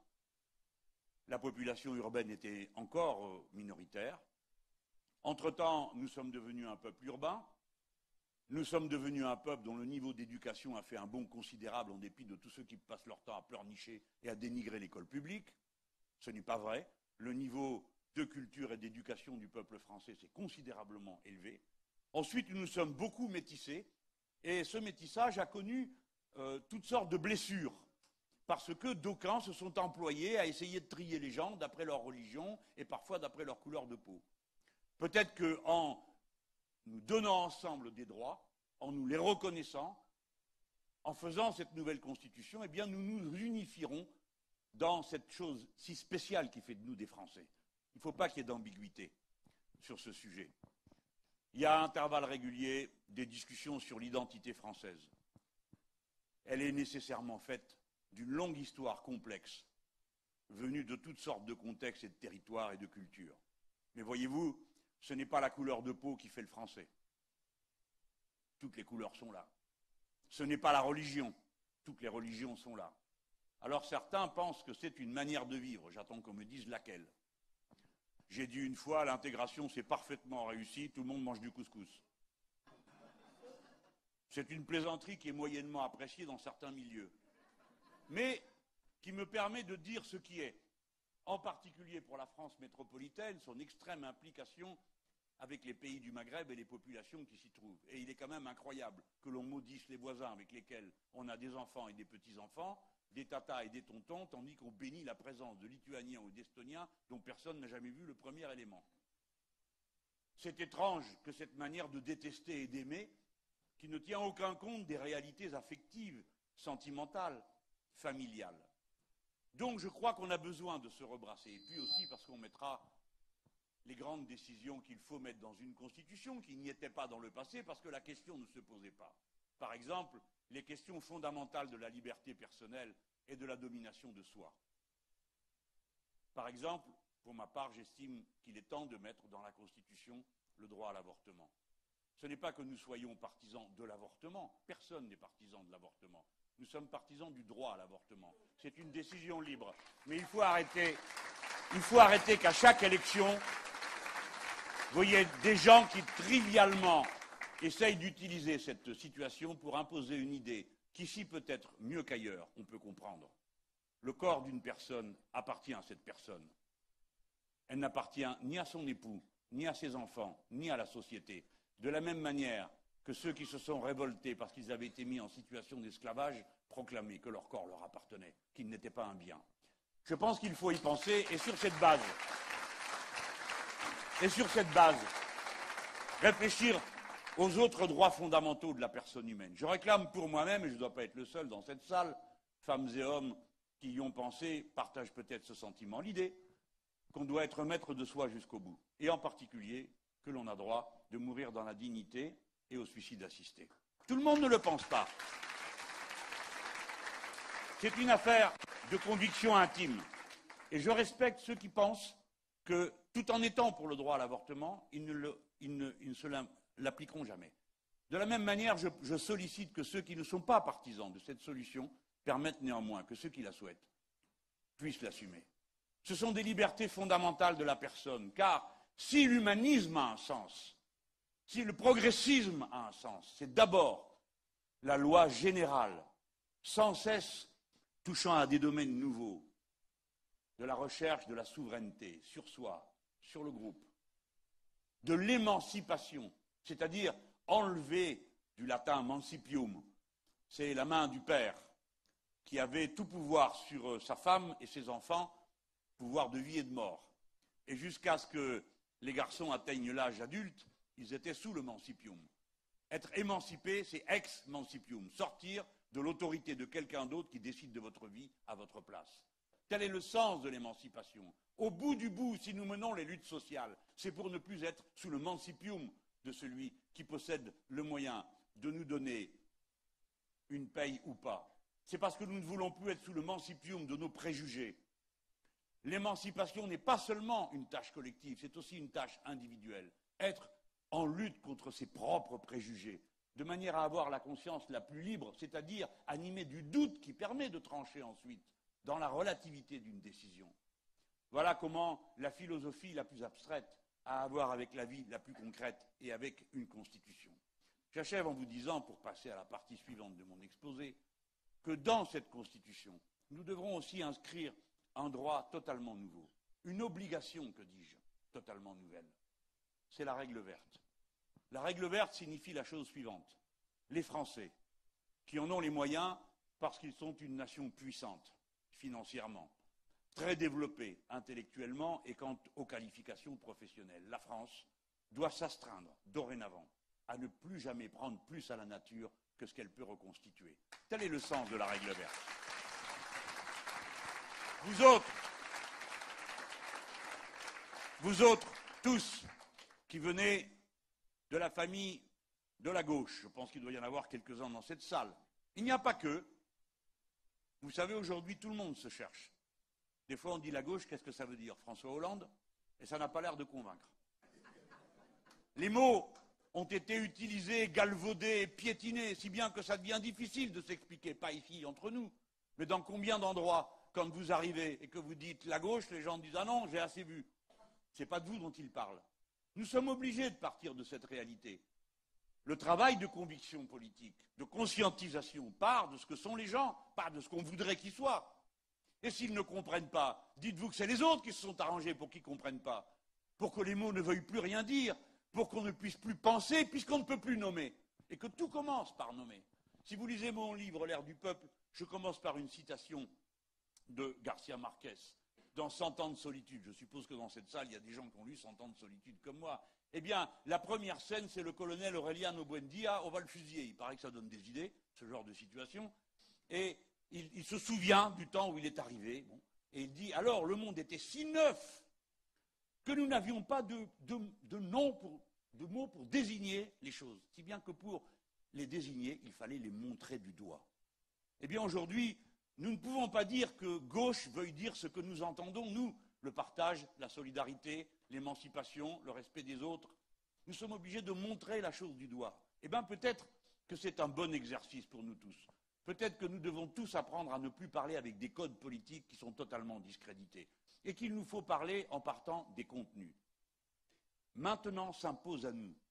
la population urbaine était encore minoritaire. Entre-temps, nous sommes devenus un peuple urbain, nous sommes devenus un peuple dont le niveau d'éducation a fait un bond considérable en dépit de tous ceux qui passent leur temps à pleurnicher et à dénigrer l'école publique. Ce n'est pas vrai. Le niveau de culture et d'éducation du peuple français s'est considérablement élevé. Ensuite, nous nous sommes beaucoup métissés, et ce métissage a connu toutes sortes de blessures, parce que d'aucuns se sont employés à essayer de trier les gens d'après leur religion et parfois d'après leur couleur de peau. Peut-être qu'en nous donnant ensemble des droits, en nous les reconnaissant, en faisant cette nouvelle constitution, eh bien nous nous unifierons dans cette chose si spéciale qui fait de nous des Français. Il ne faut pas qu'il y ait d'ambiguïté sur ce sujet. Il y a à intervalles réguliers des discussions sur l'identité française. Elle est nécessairement faite d'une longue histoire complexe, venue de toutes sortes de contextes et de territoires et de cultures. Mais voyez-vous, ce n'est pas la couleur de peau qui fait le français. Toutes les couleurs sont là. Ce n'est pas la religion. Toutes les religions sont là. Alors certains pensent que c'est une manière de vivre. J'attends qu'on me dise laquelle. J'ai dit une fois, l'intégration s'est parfaitement réussie, tout le monde mange du couscous. C'est une plaisanterie qui est moyennement appréciée dans certains milieux, mais qui me permet de dire ce qui est, en particulier pour la France métropolitaine, son extrême implication avec les pays du Maghreb et les populations qui s'y trouvent. Et il est quand même incroyable que l'on maudisse les voisins avec lesquels on a des enfants et des petits-enfants, des tatas et des tontons, tandis qu'on bénit la présence de Lituaniens ou d'Estoniens dont personne n'a jamais vu le premier élément. C'est étrange que cette manière de détester et d'aimer, qui ne tient aucun compte des réalités affectives, sentimentales, familiales. Donc je crois qu'on a besoin de se rebrasser. Et puis aussi parce qu'on mettra les grandes décisions qu'il faut mettre dans une constitution qui n'y étaient pas dans le passé parce que la question ne se posait pas. Par exemple, les questions fondamentales de la liberté personnelle et de la domination de soi. Par exemple, pour ma part, j'estime qu'il est temps de mettre dans la Constitution le droit à l'avortement. Ce n'est pas que nous soyons partisans de l'avortement, personne n'est partisan de l'avortement. Nous sommes partisans du droit à l'avortement. C'est une décision libre. Mais il faut arrêter qu'à chaque élection, vous voyez des gens qui trivialement essayent d'utiliser cette situation pour imposer une idée qu'ici peut-être mieux qu'ailleurs on peut comprendre. Le corps d'une personne appartient à cette personne. Elle n'appartient ni à son époux, ni à ses enfants, ni à la société. De la même manière que ceux qui se sont révoltés parce qu'ils avaient été mis en situation d'esclavage proclamaient que leur corps leur appartenait, qu'il n'était pas un bien. Je pense qu'il faut y penser et sur cette base, réfléchir aux autres droits fondamentaux de la personne humaine. Je réclame pour moi-même, et je ne dois pas être le seul dans cette salle, femmes et hommes qui y ont pensé, partagent peut-être ce sentiment, l'idée qu'on doit être maître de soi jusqu'au bout, et en particulier que l'on a droit de mourir dans la dignité et au suicide assisté. Tout le monde ne le pense pas. C'est une affaire de conviction intime, et je respecte ceux qui pensent que, tout en étant pour le droit à l'avortement, ils ne se l'appliqueront jamais. De la même manière, je sollicite que ceux qui ne sont pas partisans de cette solution permettent néanmoins que ceux qui la souhaitent puissent l'assumer. Ce sont des libertés fondamentales de la personne, car si l'humanisme a un sens, si le progressisme a un sens, c'est d'abord la loi générale, sans cesse touchant à des domaines nouveaux, de la recherche de la souveraineté sur soi, sur le groupe, de l'émancipation, c'est-à-dire enlever du latin mancipium, c'est la main du père qui avait tout pouvoir sur sa femme et ses enfants, pouvoir de vie et de mort. Et jusqu'à ce que les garçons atteignent l'âge adulte, ils étaient sous le mancipium. Être émancipé, c'est ex-mancipium, sortir de l'autorité de quelqu'un d'autre qui décide de votre vie à votre place. Tel est le sens de l'émancipation. Au bout du bout, si nous menons les luttes sociales, c'est pour ne plus être sous le mancipium de celui qui possède le moyen de nous donner une paye ou pas. C'est parce que nous ne voulons plus être sous le mancipium de nos préjugés. L'émancipation n'est pas seulement une tâche collective, c'est aussi une tâche individuelle. Être en lutte contre ses propres préjugés, de manière à avoir la conscience la plus libre, c'est-à-dire animée du doute qui permet de trancher ensuite dans la relativité d'une décision. Voilà comment la philosophie la plus abstraite a à voir avec la vie la plus concrète et avec une constitution. J'achève en vous disant, pour passer à la partie suivante de mon exposé, que dans cette constitution, nous devrons aussi inscrire un droit totalement nouveau, une obligation, que dis-je, totalement nouvelle. C'est la règle verte. La règle verte signifie la chose suivante. Les Français, qui en ont les moyens parce qu'ils sont une nation puissante, financièrement, très développée intellectuellement et quant aux qualifications professionnelles, la France doit s'astreindre dorénavant à ne plus jamais prendre plus à la nature que ce qu'elle peut reconstituer. Tel est le sens de la règle verte. Vous autres, tous, qui venez de la famille de la gauche, je pense qu'il doit y en avoir quelques-uns dans cette salle, il n'y a pas que. Vous savez, aujourd'hui, tout le monde se cherche. Des fois, on dit la gauche, qu'est-ce que ça veut dire? François Hollande, et ça n'a pas l'air de convaincre. Les mots ont été utilisés, galvaudés, piétinés, si bien que ça devient difficile de s'expliquer, pas ici entre nous, mais dans combien d'endroits, quand vous arrivez et que vous dites la gauche, les gens disent ah non, j'ai assez vu. Ce n'est pas de vous dont ils parlent. Nous sommes obligés de partir de cette réalité. Le travail de conviction politique, de conscientisation, part de ce que sont les gens, part de ce qu'on voudrait qu'ils soient. Et s'ils ne comprennent pas, dites-vous que c'est les autres qui se sont arrangés pour qu'ils ne comprennent pas, pour que les mots ne veuillent plus rien dire, pour qu'on ne puisse plus penser, puisqu'on ne peut plus nommer, et que tout commence par nommer. Si vous lisez mon livre, L'ère du peuple, je commence par une citation de Garcia Marquez, dans 100 ans de solitude, je suppose que dans cette salle, il y a des gens qui ont lu 100 ans de solitude comme moi, eh bien, la première scène, c'est le colonel Aureliano Buendia, on va le fusiller. Il paraît que ça donne des idées, ce genre de situation. Et il se souvient du temps où il est arrivé, bon, et il dit, alors, le monde était si neuf que nous n'avions pas de mots pour désigner les choses, si bien que pour les désigner, il fallait les montrer du doigt. Eh bien, aujourd'hui, nous ne pouvons pas dire que gauche veuille dire ce que nous entendons, nous, le partage, la solidarité, l'émancipation, le respect des autres. Nous sommes obligés de montrer la chose du doigt. Eh bien, peut-être que c'est un bon exercice pour nous tous. Peut-être que nous devons tous apprendre à ne plus parler avec des codes politiques qui sont totalement discrédités et qu'il nous faut parler en partant des contenus. Maintenant s'impose à nous,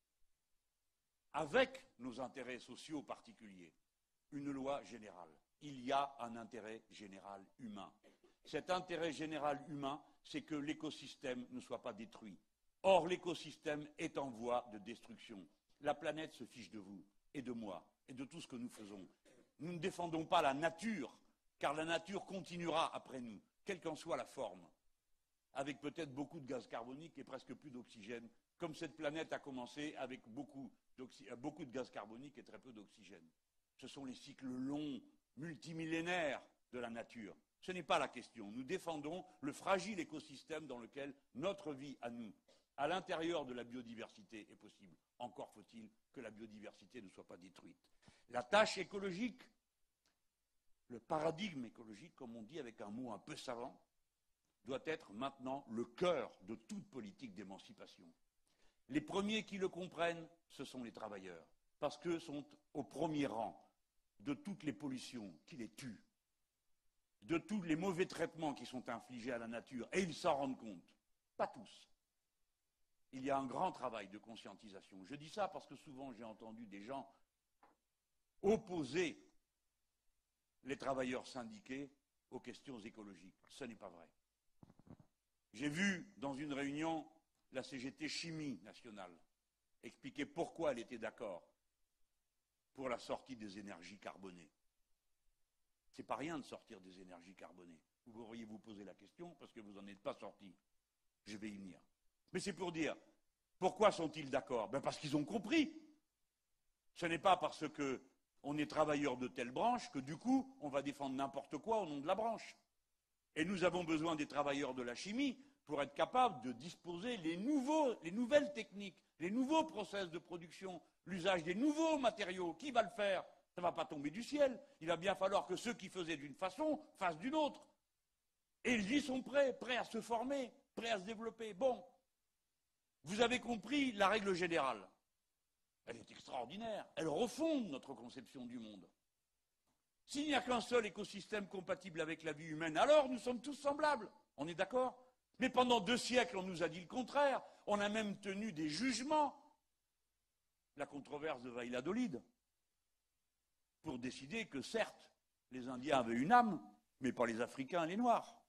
avec nos intérêts sociaux particuliers, une loi générale. Il y a un intérêt général humain. Cet intérêt général humain, c'est que l'écosystème ne soit pas détruit. Or, l'écosystème est en voie de destruction. La planète se fiche de vous et de moi et de tout ce que nous faisons. Nous ne défendons pas la nature, car la nature continuera après nous, quelle qu'en soit la forme, avec peut-être beaucoup de gaz carbonique et presque plus d'oxygène, comme cette planète a commencé avec beaucoup de gaz carbonique et très peu d'oxygène. Ce sont les cycles longs, multimillénaires de la nature. Ce n'est pas la question. Nous défendons le fragile écosystème dans lequel notre vie à nous, à l'intérieur de la biodiversité, est possible. Encore faut-il que la biodiversité ne soit pas détruite. La tâche écologique, le paradigme écologique, comme on dit avec un mot un peu savant, doit être maintenant le cœur de toute politique d'émancipation. Les premiers qui le comprennent, ce sont les travailleurs, parce qu'eux sont au premier rang de toutes les pollutions qui les tuent, de tous les mauvais traitements qui sont infligés à la nature, et ils s'en rendent compte. Pas tous. Il y a un grand travail de conscientisation. Je dis ça parce que souvent j'ai entendu des gens opposer les travailleurs syndiqués aux questions écologiques. Ce n'est pas vrai. J'ai vu dans une réunion la CGT Chimie nationale expliquer pourquoi elle était d'accord pour la sortie des énergies carbonées. C'est pas rien de sortir des énergies carbonées. Vous pourriez vous poser la question parce que vous n'en êtes pas sorti. Je vais y venir. Mais c'est pour dire, pourquoi sont-ils d'accord? Ben parce qu'ils ont compris. Ce n'est pas parce qu'on est travailleur de telle branche que du coup, on va défendre n'importe quoi au nom de la branche. Et nous avons besoin des travailleurs de la chimie pour être capables de disposer les nouvelles techniques, les nouveaux process de production, l'usage des nouveaux matériaux. Qui va le faire? Ça ne va pas tomber du ciel. Il va bien falloir que ceux qui faisaient d'une façon fassent d'une autre. Et ils y sont prêts à se former, prêts à se développer. Bon, vous avez compris la règle générale. Elle est extraordinaire. Elle refonde notre conception du monde. S'il n'y a qu'un seul écosystème compatible avec la vie humaine, alors nous sommes tous semblables. On est d'accord? Mais pendant 2 siècles, on nous a dit le contraire. On a même tenu des jugements. La controverse de Valladolid, pour décider que, certes, les Indiens avaient une âme, mais pas les Africains et les Noirs.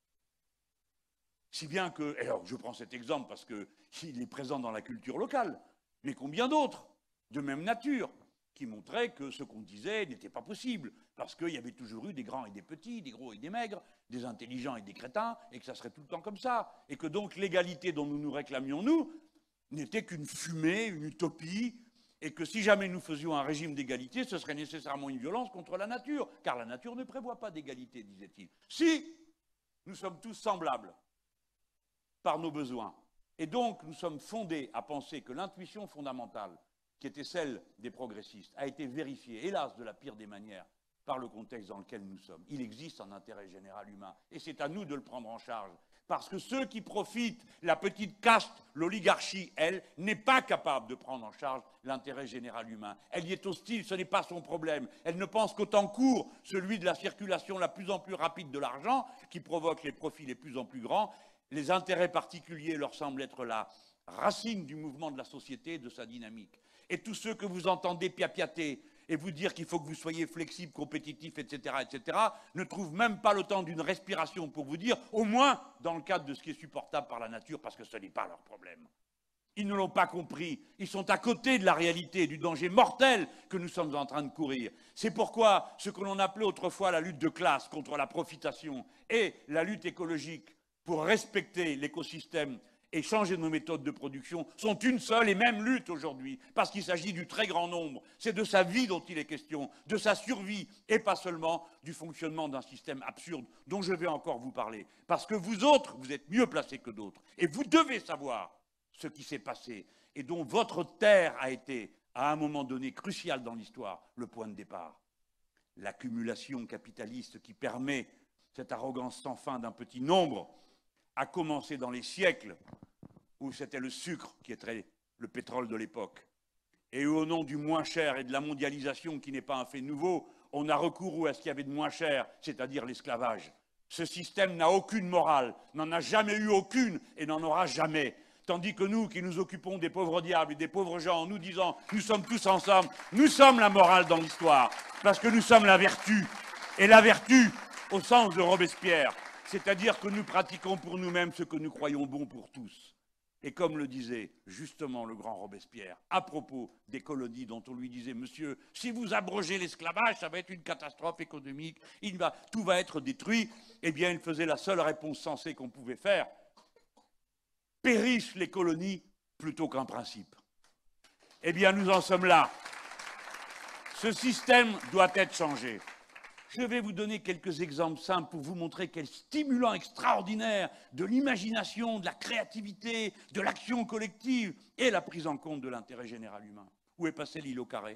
Si bien que, alors je prends cet exemple parce qu'il est présent dans la culture locale, mais combien d'autres, de même nature, qui montraient que ce qu'on disait n'était pas possible, parce qu'il y avait toujours eu des grands et des petits, des gros et des maigres, des intelligents et des crétins, et que ça serait tout le temps comme ça, et que donc l'égalité dont nous nous réclamions, nous, n'était qu'une fumée, une utopie, et que si jamais nous faisions un régime d'égalité, ce serait nécessairement une violence contre la nature, car la nature ne prévoit pas d'égalité, disait-il. Si nous sommes tous semblables par nos besoins, et donc nous sommes fondés à penser que l'intuition fondamentale, qui était celle des progressistes, a été vérifiée, hélas de la pire des manières, par le contexte dans lequel nous sommes. Il existe un intérêt général humain, et c'est à nous de le prendre en charge. Parce que ceux qui profitent, la petite caste, l'oligarchie, elle, n'est pas capable de prendre en charge l'intérêt général humain. Elle y est hostile, ce n'est pas son problème. Elle ne pense qu'au temps court, celui de la circulation la plus en plus rapide de l'argent, qui provoque les profits les plus en plus grands. Les intérêts particuliers leur semblent être la racine du mouvement de la société et de sa dynamique. Et tous ceux que vous entendez piapiater et vous dire qu'il faut que vous soyez flexible, compétitif, etc., ne trouvent même pas le temps d'une respiration pour vous dire, au moins dans le cadre de ce qui est supportable par la nature, parce que ce n'est pas leur problème. Ils ne l'ont pas compris. Ils sont à côté de la réalité, du danger mortel que nous sommes en train de courir. C'est pourquoi ce que l'on appelait autrefois la lutte de classe contre la profitation et la lutte écologique pour respecter l'écosystème et changer nos méthodes de production sont une seule et même lutte aujourd'hui, parce qu'il s'agit du très grand nombre. C'est de sa vie dont il est question, de sa survie, et pas seulement du fonctionnement d'un système absurde dont je vais encore vous parler. Parce que vous autres, vous êtes mieux placés que d'autres, et vous devez savoir ce qui s'est passé, et dont votre terre a été, à un moment donné crucial dans l'histoire, le point de départ. L'accumulation capitaliste qui permet cette arrogance sans fin d'un petit nombre a commencé dans les siècles où c'était le sucre qui était le pétrole de l'époque. Et au nom du moins cher et de la mondialisation qui n'est pas un fait nouveau, on a recouru à ce qu'il y avait de moins cher, c'est-à-dire l'esclavage. Ce système n'a aucune morale, n'en a jamais eu aucune et n'en aura jamais. Tandis que nous, qui nous occupons des pauvres diables et des pauvres gens, en nous disant « nous sommes tous ensemble », nous sommes la morale dans l'histoire, parce que nous sommes la vertu. Et la vertu, au sens de Robespierre, c'est-à-dire que nous pratiquons pour nous-mêmes ce que nous croyons bon pour tous. Et comme le disait justement le grand Robespierre, à propos des colonies dont on lui disait « Monsieur, si vous abrogez l'esclavage, ça va être une catastrophe économique, tout va être détruit », eh bien, il faisait la seule réponse sensée qu'on pouvait faire. Périssent les colonies plutôt qu'un principe. Eh bien, nous en sommes là. Ce système doit être changé. Je vais vous donner quelques exemples simples pour vous montrer quel stimulant extraordinaire de l'imagination, de la créativité, de l'action collective et la prise en compte de l'intérêt général humain. Où est passé l'îlot carré?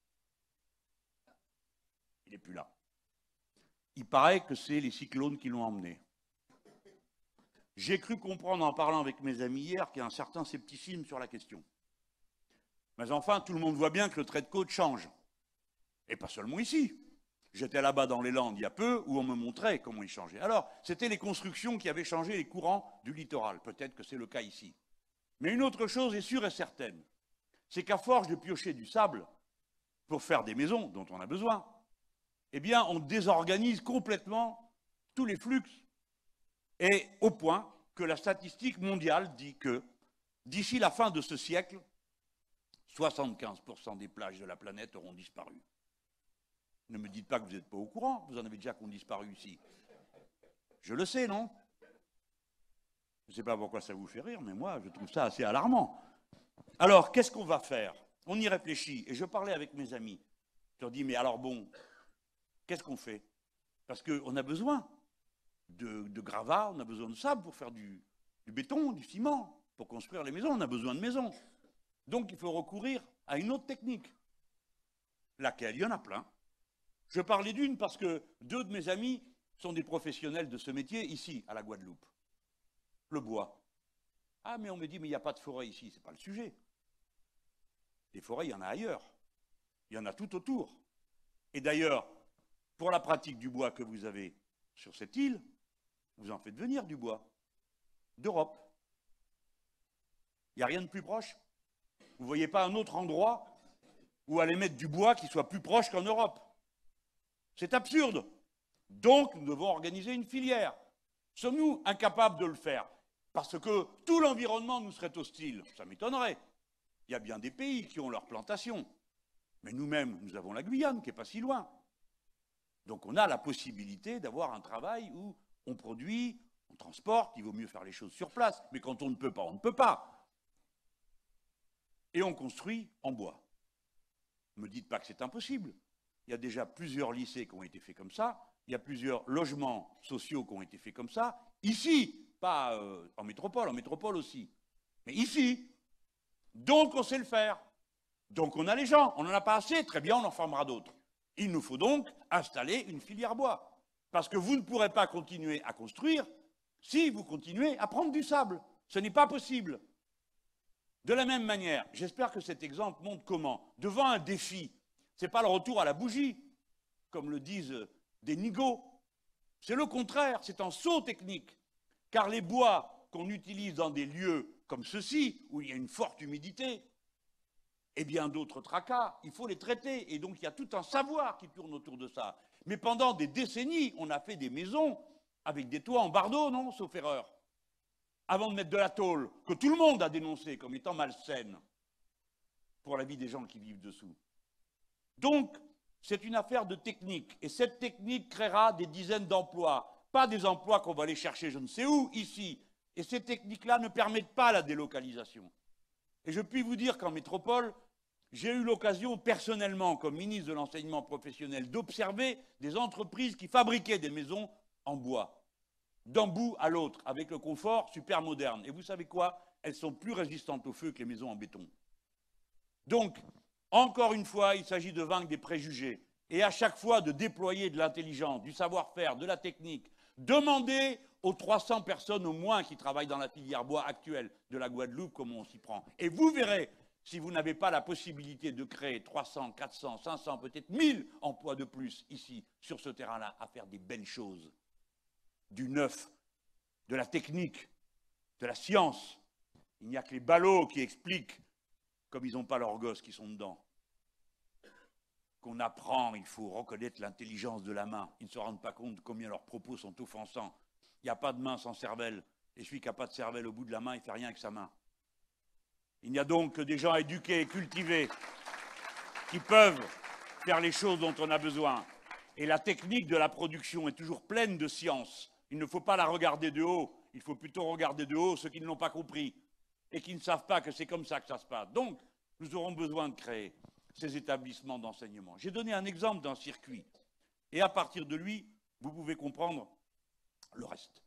Il n'est plus là. Il paraît que c'est les cyclones qui l'ont emmené. J'ai cru comprendre en parlant avec mes amis hier qu'il y a un certain scepticisme sur la question. Mais enfin, tout le monde voit bien que le trait de côte change. Et pas seulement ici. J'étais là-bas dans les Landes il y a peu, où on me montrait comment il changeait. Alors, c'était les constructions qui avaient changé les courants du littoral. Peut-être que c'est le cas ici. Mais une autre chose est sûre et certaine, c'est qu'à force de piocher du sable pour faire des maisons dont on a besoin, eh bien, on désorganise complètement tous les flux. Et au point que la statistique mondiale dit que, d'ici la fin de ce siècle, 75% des plages de la planète auront disparu. Ne me dites pas que vous n'êtes pas au courant, vous en avez déjà qui ont disparu ici. Je le sais, non? Je ne sais pas pourquoi ça vous fait rire, mais moi, je trouve ça assez alarmant. Alors, qu'est-ce qu'on va faire? On y réfléchit. Et je parlais avec mes amis. Je leur dis, mais alors bon, qu'est-ce qu'on fait? Parce qu'on a besoin de gravats, on a besoin de sable pour faire du béton, du ciment. Pour construire les maisons, on a besoin de maisons. Donc, il faut recourir à une autre technique. Laquelle? Il y en a plein. Je parlais d'une parce que 2 de mes amis sont des professionnels de ce métier ici, à la Guadeloupe. Le bois. Ah, mais on me dit, mais il n'y a pas de forêt ici. Ce n'est pas le sujet. Des forêts, il y en a ailleurs. Il y en a tout autour. Et d'ailleurs, pour la pratique du bois que vous avez sur cette île, vous en faites venir du bois d'Europe. Il n'y a rien de plus proche. Vous ne voyez pas un autre endroit où aller mettre du bois qui soit plus proche qu'en Europe. C'est absurde. Donc, nous devons organiser une filière. Sommes-nous incapables de le faire? Parce que tout l'environnement nous serait hostile. Ça m'étonnerait. Il y a bien des pays qui ont leurs plantations. Mais nous-mêmes, nous avons la Guyane, qui n'est pas si loin. Donc, on a la possibilité d'avoir un travail où on produit, on transporte, il vaut mieux faire les choses sur place. Mais quand on ne peut pas, on ne peut pas. Et on construit en bois. Ne me dites pas que c'est impossible. Il y a déjà plusieurs lycées qui ont été faits comme ça. Il y a plusieurs logements sociaux qui ont été faits comme ça. Ici, pas en métropole aussi. Mais ici. Donc, on sait le faire. Donc, on a les gens. On n'en a pas assez. Très bien, on en formera d'autres. Il nous faut donc installer une filière bois. Parce que vous ne pourrez pas continuer à construire si vous continuez à prendre du sable. Ce n'est pas possible. De la même manière, j'espère que cet exemple montre comment, devant un défi, ce n'est pas le retour à la bougie, comme le disent des nigauds. C'est le contraire, c'est un saut technique. Car les bois qu'on utilise dans des lieux comme ceux-ci, où il y a une forte humidité, et bien d'autres tracas, il faut les traiter. Et donc il y a tout un savoir qui tourne autour de ça. Mais pendant des décennies, on a fait des maisons avec des toits en bardeaux, non, sauf erreur, avant de mettre de la tôle, que tout le monde a dénoncé comme étant malsaine pour la vie des gens qui vivent dessous. Donc, c'est une affaire de technique. Et cette technique créera des dizaines d'emplois. pas des emplois qu'on va aller chercher je ne sais où, ici. Et ces techniques-là ne permettent pas la délocalisation. Et je puis vous dire qu'en métropole, j'ai eu l'occasion personnellement, comme ministre de l'enseignement professionnel, d'observer des entreprises qui fabriquaient des maisons en bois, d'un bout à l'autre, avec le confort super moderne. Et vous savez quoi? Elles sont plus résistantes au feu que les maisons en béton. Donc, encore une fois, il s'agit de vaincre des préjugés et à chaque fois de déployer de l'intelligence, du savoir-faire, de la technique. Demandez aux 300 personnes au moins qui travaillent dans la filière bois actuelle de la Guadeloupe comment on s'y prend. Et vous verrez, si vous n'avez pas la possibilité de créer 300, 400, 500, peut-être 1000 emplois de plus ici, sur ce terrain-là, à faire des belles choses, du neuf, de la technique, de la science. Il n'y a que les ballots qui expliquent, comme ils n'ont pas leurs gosses qui sont dedans, qu'on apprend, il faut reconnaître l'intelligence de la main. Ils ne se rendent pas compte combien leurs propos sont offensants. Il n'y a pas de main sans cervelle, et celui qui n'a pas de cervelle au bout de la main, il ne fait rien avec sa main. Il n'y a donc que des gens éduqués et cultivés qui peuvent faire les choses dont on a besoin. Et la technique de la production est toujours pleine de science. Il ne faut pas la regarder de haut, il faut plutôt regarder de haut ceux qui ne l'ont pas compris et qui ne savent pas que c'est comme ça que ça se passe. Donc, nous aurons besoin de créer ces établissements d'enseignement. J'ai donné un exemple d'un circuit. Et à partir de lui, vous pouvez comprendre le reste.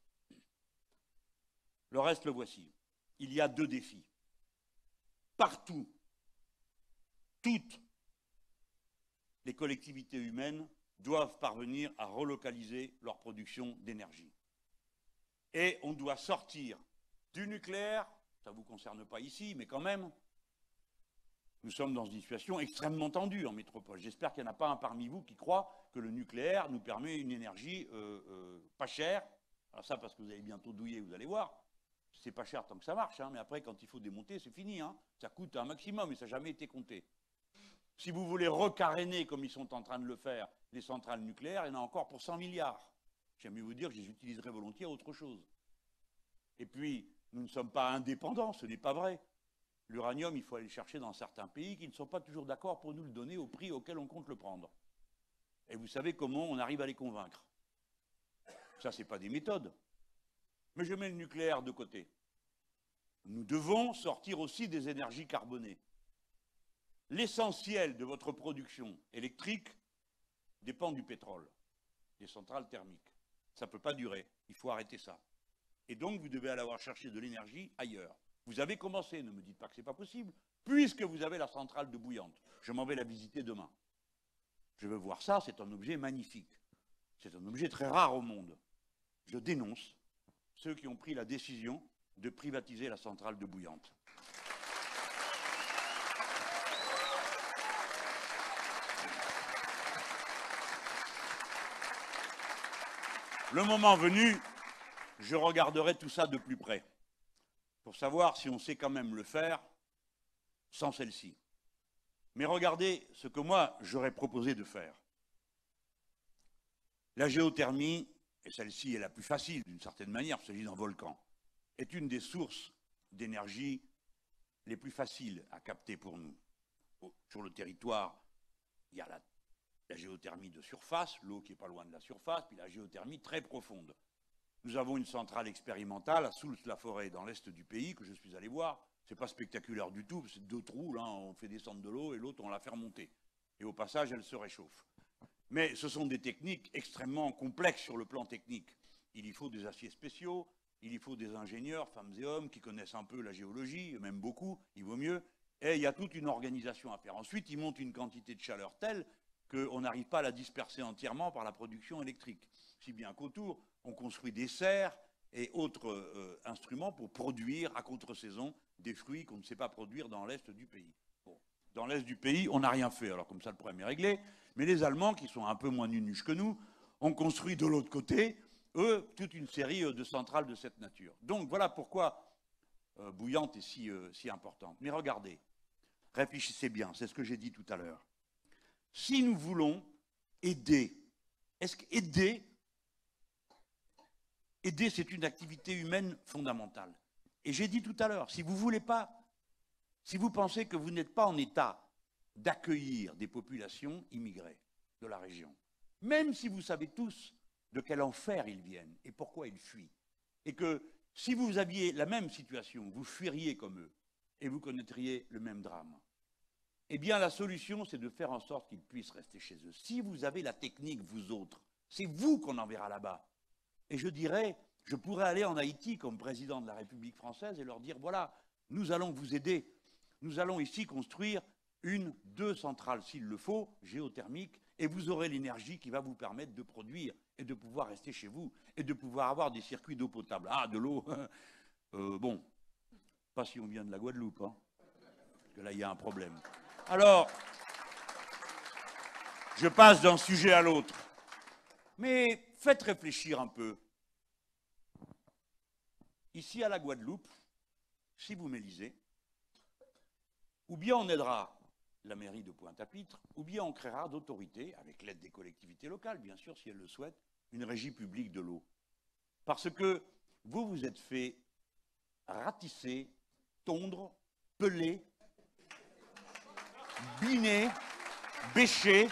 Le reste, le voici. Il y a deux défis. Partout, toutes les collectivités humaines doivent parvenir à relocaliser leur production d'énergie. Et on doit sortir du nucléaire, ça ne vous concerne pas ici, mais quand même, nous sommes dans une situation extrêmement tendue en métropole. J'espère qu'il n'y en a pas un parmi vous qui croit que le nucléaire nous permet une énergie pas chère. Alors ça, parce que vous allez bientôt douiller, vous allez voir. C'est pas cher tant que ça marche, hein, mais après, quand il faut démonter, c'est fini. Hein. Ça coûte un maximum et ça n'a jamais été compté. Si vous voulez recaréner, comme ils sont en train de le faire, les centrales nucléaires, il y en a encore pour 100 milliards. J'aime mieux vous dire que je les utiliserai volontiers à autre chose. Et puis, nous ne sommes pas indépendants, ce n'est pas vrai. L'uranium, il faut aller le chercher dans certains pays qui ne sont pas toujours d'accord pour nous le donner au prix auquel on compte le prendre. Et vous savez comment on arrive à les convaincre. Ça, ce n'est pas des méthodes. Mais je mets le nucléaire de côté. Nous devons sortir aussi des énergies carbonées. L'essentiel de votre production électrique dépend du pétrole, des centrales thermiques. Ça ne peut pas durer, il faut arrêter ça. Et donc, vous devez aller avoir cherché de l'énergie ailleurs. Vous avez commencé, ne me dites pas que ce n'est pas possible, puisque vous avez la centrale de Bouillante. Je m'en vais la visiter demain. Je veux voir ça, c'est un objet magnifique. C'est un objet très rare au monde. Je dénonce ceux qui ont pris la décision de privatiser la centrale de Bouillante. Le moment venu, je regarderai tout ça de plus près, pour savoir si on sait quand même le faire sans celle-ci. Mais regardez ce que moi, j'aurais proposé de faire. La géothermie, et celle-ci est la plus facile d'une certaine manière, il s'agit d'un volcan, est une des sources d'énergie les plus faciles à capter pour nous. Sur le territoire, il y a la géothermie de surface, l'eau qui n'est pas loin de la surface, puis la géothermie très profonde. Nous avons une centrale expérimentale à Soultz-la-Forêt, dans l'est du pays, que je suis allé voir. Ce n'est pas spectaculaire du tout, c'est 2 trous, là, on fait descendre de l'eau et l'autre, on la fait remonter. Et au passage, elle se réchauffe. Mais ce sont des techniques extrêmement complexes sur le plan technique. Il y faut des aciers spéciaux, il y faut des ingénieurs, femmes et hommes, qui connaissent un peu la géologie, même beaucoup, il vaut mieux. Et il y a toute une organisation à faire. Ensuite, ils montent une quantité de chaleur telle qu'on n'arrive pas à la disperser entièrement par la production électrique. Si bien qu'autour, on construit des serres et autres instruments pour produire à contre-saison des fruits qu'on ne sait pas produire dans l'est du pays. Bon. Dans l'est du pays, on n'a rien fait, alors comme ça le problème est réglé. Mais les Allemands, qui sont un peu moins nunuches que nous, ont construit de l'autre côté, eux, toute une série de centrales de cette nature. Donc voilà pourquoi Bouillante est si importante. Mais regardez, réfléchissez bien, c'est ce que j'ai dit tout à l'heure. Si nous voulons aider, est-ce qu'aider, c'est une activité humaine fondamentale. Et j'ai dit tout à l'heure, si vous voulez pas, si vous pensez que vous n'êtes pas en état d'accueillir des populations immigrées de la région, même si vous savez tous de quel enfer ils viennent et pourquoi ils fuient. Et que si vous aviez la même situation, vous fuiriez comme eux et vous connaîtriez le même drame. Eh bien, la solution, c'est de faire en sorte qu'ils puissent rester chez eux. Si vous avez la technique, vous autres, c'est vous qu'on enverra là-bas. Et je dirais, je pourrais aller en Haïti comme président de la République française et leur dire, voilà, nous allons vous aider. Nous allons ici construire 2 centrales, s'il le faut, géothermiques, et vous aurez l'énergie qui va vous permettre de produire et de pouvoir rester chez vous et de pouvoir avoir des circuits d'eau potable. Ah, de l'eau, bon, pas si on vient de la Guadeloupe, hein, parce que là, il y a un problème. Alors, je passe d'un sujet à l'autre, mais faites réfléchir un peu. Ici, à la Guadeloupe, si vous m'élisez, ou bien on aidera la mairie de Pointe-à-Pitre, ou bien on créera d'autorités, avec l'aide des collectivités locales, bien sûr, si elles le souhaitent, une régie publique de l'eau. Parce que vous vous êtes fait ratisser, tondre, peler, biner, bêcher,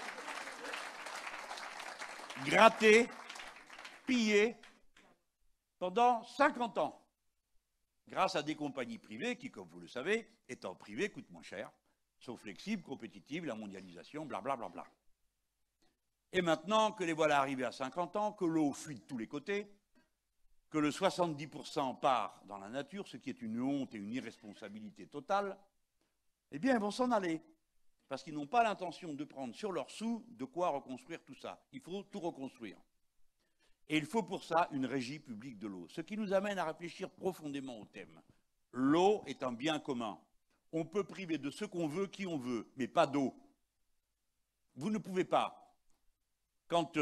gratter, piller pendant 50 ans, grâce à des compagnies privées qui, comme vous le savez, étant privées, coûtent moins cher, sont flexibles, compétitives, la mondialisation, blablabla. Bla bla bla. Et maintenant que les voilà arrivés à 50 ans, que l'eau fuit de tous les côtés, que le 70% part dans la nature, ce qui est une honte et une irresponsabilité totale, eh bien, ils vont s'en aller. Parce qu'ils n'ont pas l'intention de prendre sur leurs sous de quoi reconstruire tout ça. Il faut tout reconstruire. Et il faut pour ça une régie publique de l'eau. Ce qui nous amène à réfléchir profondément au thème. L'eau est un bien commun. On peut priver de ce qu'on veut, qui on veut, mais pas d'eau. Vous ne pouvez pas. Quand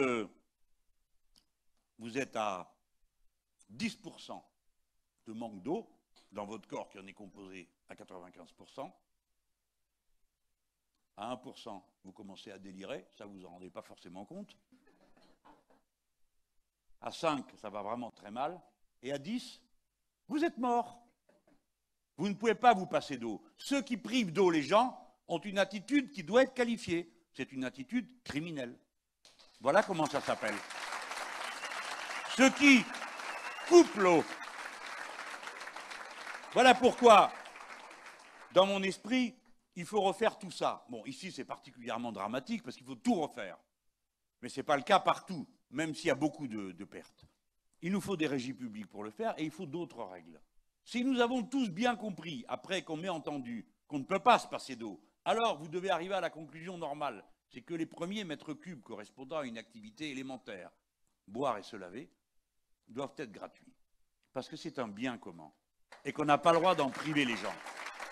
vous êtes à 10% de manque d'eau, dans votre corps qui en est composé à 95%, à 1%, vous commencez à délirer, ça vous en rendez pas forcément compte. À 5, ça va vraiment très mal. Et à 10, vous êtes mort. Vous ne pouvez pas vous passer d'eau. Ceux qui privent d'eau les gens ont une attitude qui doit être qualifiée. C'est une attitude criminelle. Voilà comment ça s'appelle. Ceux qui coupent l'eau. Voilà pourquoi, dans mon esprit, il faut refaire tout ça. Bon, ici, c'est particulièrement dramatique parce qu'il faut tout refaire. Mais ce n'est pas le cas partout, même s'il y a beaucoup de pertes. Il nous faut des régies publiques pour le faire et il faut d'autres règles. Si nous avons tous bien compris, après qu'on m'ait entendu, qu'on ne peut pas se passer d'eau, alors vous devez arriver à la conclusion normale. C'est que les premiers mètres cubes correspondant à une activité élémentaire, boire et se laver, doivent être gratuits. Parce que c'est un bien commun et qu'on n'a pas le droit d'en priver les gens.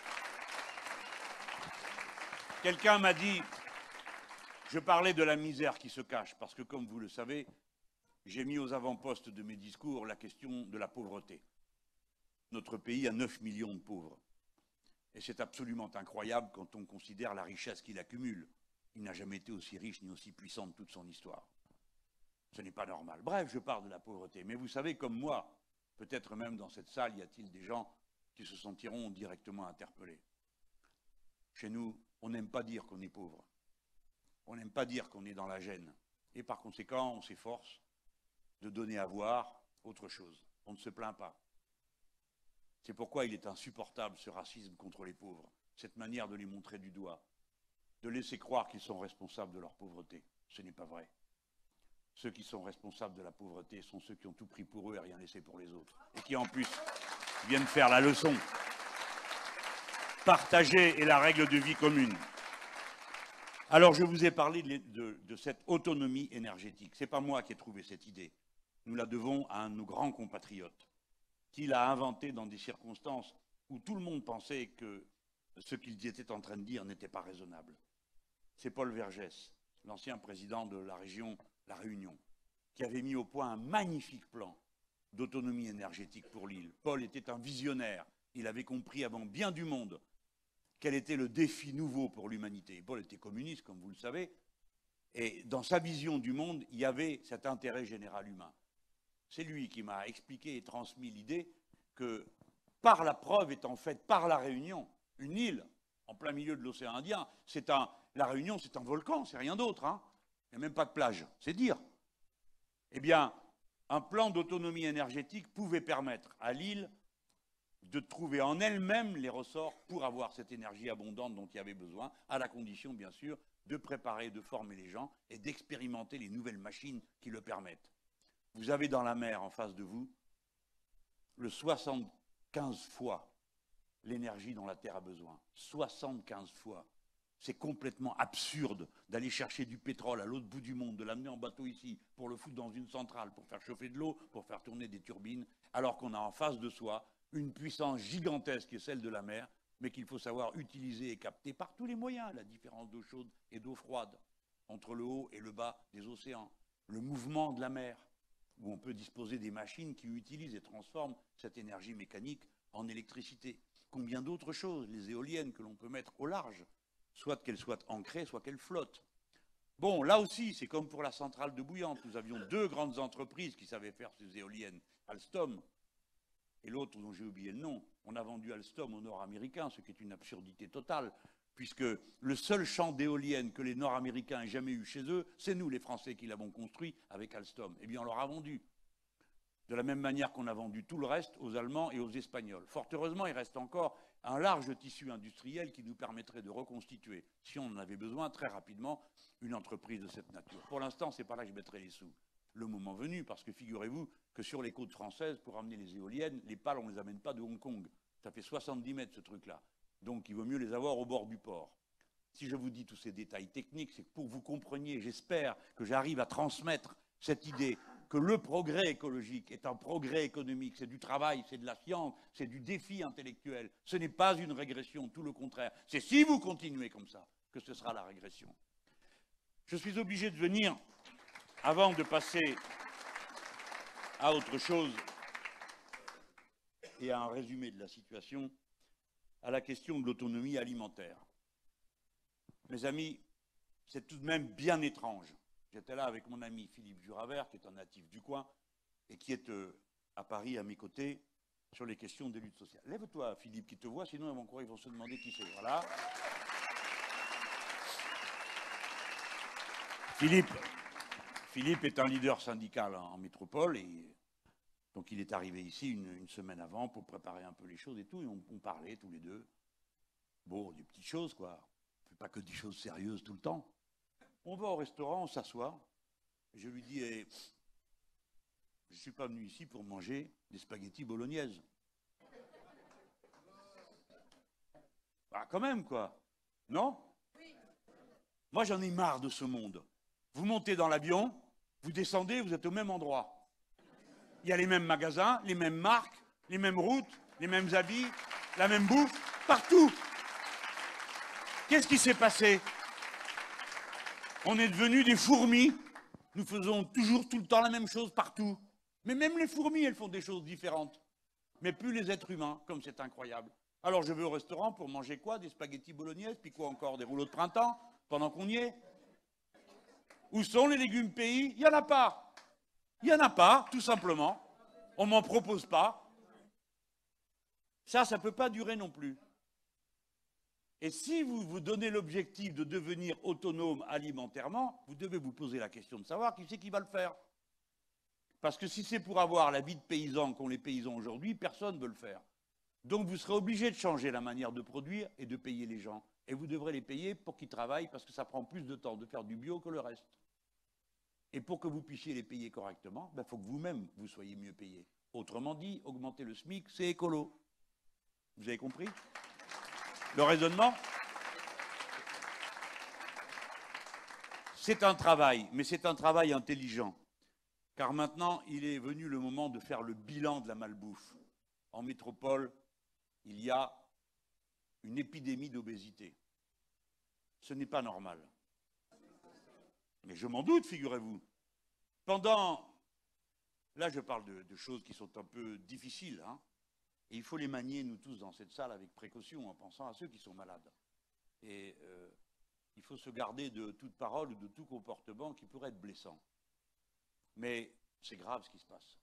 Quelqu'un m'a dit, je parlais de la misère qui se cache, parce que comme vous le savez, j'ai mis aux avant-postes de mes discours la question de la pauvreté. Notre pays a 9 millions de pauvres. Et c'est absolument incroyable quand on considère la richesse qu'il accumule. Il n'a jamais été aussi riche ni aussi puissant de toute son histoire. Ce n'est pas normal. Bref, je parle de la pauvreté. Mais vous savez, comme moi, peut-être même dans cette salle, y a-t-il des gens qui se sentiront directement interpellés. Chez nous, on n'aime pas dire qu'on est pauvre. On n'aime pas dire qu'on est dans la gêne. Et par conséquent, on s'efforce de donner à voir autre chose. On ne se plaint pas. C'est pourquoi il est insupportable ce racisme contre les pauvres, cette manière de les montrer du doigt, de laisser croire qu'ils sont responsables de leur pauvreté. Ce n'est pas vrai. Ceux qui sont responsables de la pauvreté sont ceux qui ont tout pris pour eux et rien laissé pour les autres. Et qui en plus viennent faire la leçon. Partager est la règle de vie commune. Alors je vous ai parlé de cette autonomie énergétique. Ce n'est pas moi qui ai trouvé cette idée. Nous la devons à un de nos grands compatriotes, qui l'a inventée dans des circonstances où tout le monde pensait que ce qu'ils étaient en train de dire n'était pas raisonnable. C'est Paul Vergès, l'ancien président de la région La Réunion, qui avait mis au point un magnifique plan d'autonomie énergétique pour l'île. Paul était un visionnaire. Il avait compris avant bien du monde quel était le défi nouveau pour l'humanité. Paul était communiste, comme vous le savez, et dans sa vision du monde, il y avait cet intérêt général humain. C'est lui qui m'a expliqué et transmis l'idée que, par la preuve étant faite par La Réunion, une île en plein milieu de l'océan Indien, La Réunion, c'est un volcan, c'est rien d'autre. Hein. Il n'y a même pas de plage, c'est dire. Eh bien, un plan d'autonomie énergétique pouvait permettre à l'île de trouver en elle-même les ressorts pour avoir cette énergie abondante dont il y avait besoin, à la condition, bien sûr, de préparer, de former les gens et d'expérimenter les nouvelles machines qui le permettent. Vous avez dans la mer, en face de vous, le 75 fois l'énergie dont la Terre a besoin. 75 fois. C'est complètement absurde d'aller chercher du pétrole à l'autre bout du monde, de l'amener en bateau ici, pour le foutre dans une centrale, pour faire chauffer de l'eau, pour faire tourner des turbines, alors qu'on a en face de soi une puissance gigantesque qui est celle de la mer, mais qu'il faut savoir utiliser et capter par tous les moyens, la différence d'eau chaude et d'eau froide, entre le haut et le bas des océans, le mouvement de la mer, où on peut disposer des machines qui utilisent et transforment cette énergie mécanique en électricité. Combien d'autres choses, les éoliennes que l'on peut mettre au large, soit qu'elles soient ancrées, soit qu'elles flottent. Bon, là aussi, c'est comme pour la centrale de Bouillante. Nous avions deux grandes entreprises qui savaient faire ces éoliennes. Alstom et l'autre dont j'ai oublié le nom. On a vendu Alstom aux Nord-Américains, ce qui est une absurdité totale, puisque le seul champ d'éoliennes que les Nord-Américains aient jamais eu chez eux, c'est nous, les Français, qui l'avons construit avec Alstom. Eh bien, on leur a vendu. De la même manière qu'on a vendu tout le reste aux Allemands et aux Espagnols. Fort heureusement, il reste encore un large tissu industriel qui nous permettrait de reconstituer, si on en avait besoin, très rapidement, une entreprise de cette nature. Pour l'instant, ce n'est pas là que je mettrai les sous. Le moment venu, parce que figurez-vous que sur les côtes françaises, pour amener les éoliennes, les pales, on ne les amène pas de Hong Kong. Ça fait 70 mètres, ce truc-là. Donc, il vaut mieux les avoir au bord du port. Si je vous dis tous ces détails techniques, c'est pour que vous compreniez, j'espère que j'arrive à transmettre cette idée que le progrès écologique est un progrès économique, c'est du travail, c'est de la science, c'est du défi intellectuel. Ce n'est pas une régression, tout le contraire. C'est si vous continuez comme ça que ce sera la régression. Je suis obligé de venir, avant de passer à autre chose et à un résumé de la situation, à la question de l'autonomie alimentaire. Mes amis, c'est tout de même bien étrange. J'étais là avec mon ami Philippe Juravert, qui est un natif du coin, et qui est à Paris à mes côtés, sur les questions des luttes sociales. Lève-toi, Philippe, qui te voit, sinon ils vont se demander qui c'est. Voilà. Philippe est un leader syndical en métropole, et donc il est arrivé ici une semaine avant pour préparer un peu les choses et tout, et on parlait tous les deux. Bon, des petites choses, quoi. On ne fait pas que des choses sérieuses tout le temps. On va au restaurant, on s'assoit, et je lui dis, je ne suis pas venu ici pour manger des spaghettis bolognaises. Bah quand même, quoi. Non? Moi, j'en ai marre de ce monde. Vous montez dans l'avion, vous descendez, vous êtes au même endroit. Il y a les mêmes magasins, les mêmes marques, les mêmes routes, les mêmes habits, la même bouffe, partout. Qu'est-ce qui s'est passé? On est devenus des fourmis. Nous faisons toujours tout le temps la même chose partout. Mais même les fourmis, elles font des choses différentes. Mais plus les êtres humains, comme c'est incroyable. Alors je vais au restaurant pour manger quoi? Des spaghettis bolognaises, puis quoi encore? Des rouleaux de printemps, pendant qu'on y est? Où sont les légumes pays? Il n'y en a pas. Il n'y en a pas, tout simplement. On ne m'en propose pas. Ça ne peut pas durer non plus. Et si vous vous donnez l'objectif de devenir autonome alimentairement, vous devez vous poser la question de savoir qui c'est qui va le faire. Parce que si c'est pour avoir la vie de paysan qu'ont les paysans aujourd'hui, personne ne veut le faire. Donc vous serez obligé de changer la manière de produire et de payer les gens. Et vous devrez les payer pour qu'ils travaillent, parce que ça prend plus de temps de faire du bio que le reste. Et pour que vous puissiez les payer correctement, il faut que vous-même vous soyez mieux payés. Autrement dit, augmenter le SMIC, c'est écolo. Vous avez compris ? Le raisonnement, c'est un travail, mais c'est un travail intelligent. Car maintenant, il est venu le moment de faire le bilan de la malbouffe. En métropole, il y a une épidémie d'obésité. Ce n'est pas normal. Mais je m'en doute, figurez-vous. Là, je parle de choses qui sont un peu difficiles, hein. Et il faut les manier, nous tous, dans cette salle, avec précaution, en pensant à ceux qui sont malades. Et il faut se garder de toute parole ou de tout comportement qui pourrait être blessant. Mais c'est grave ce qui se passe.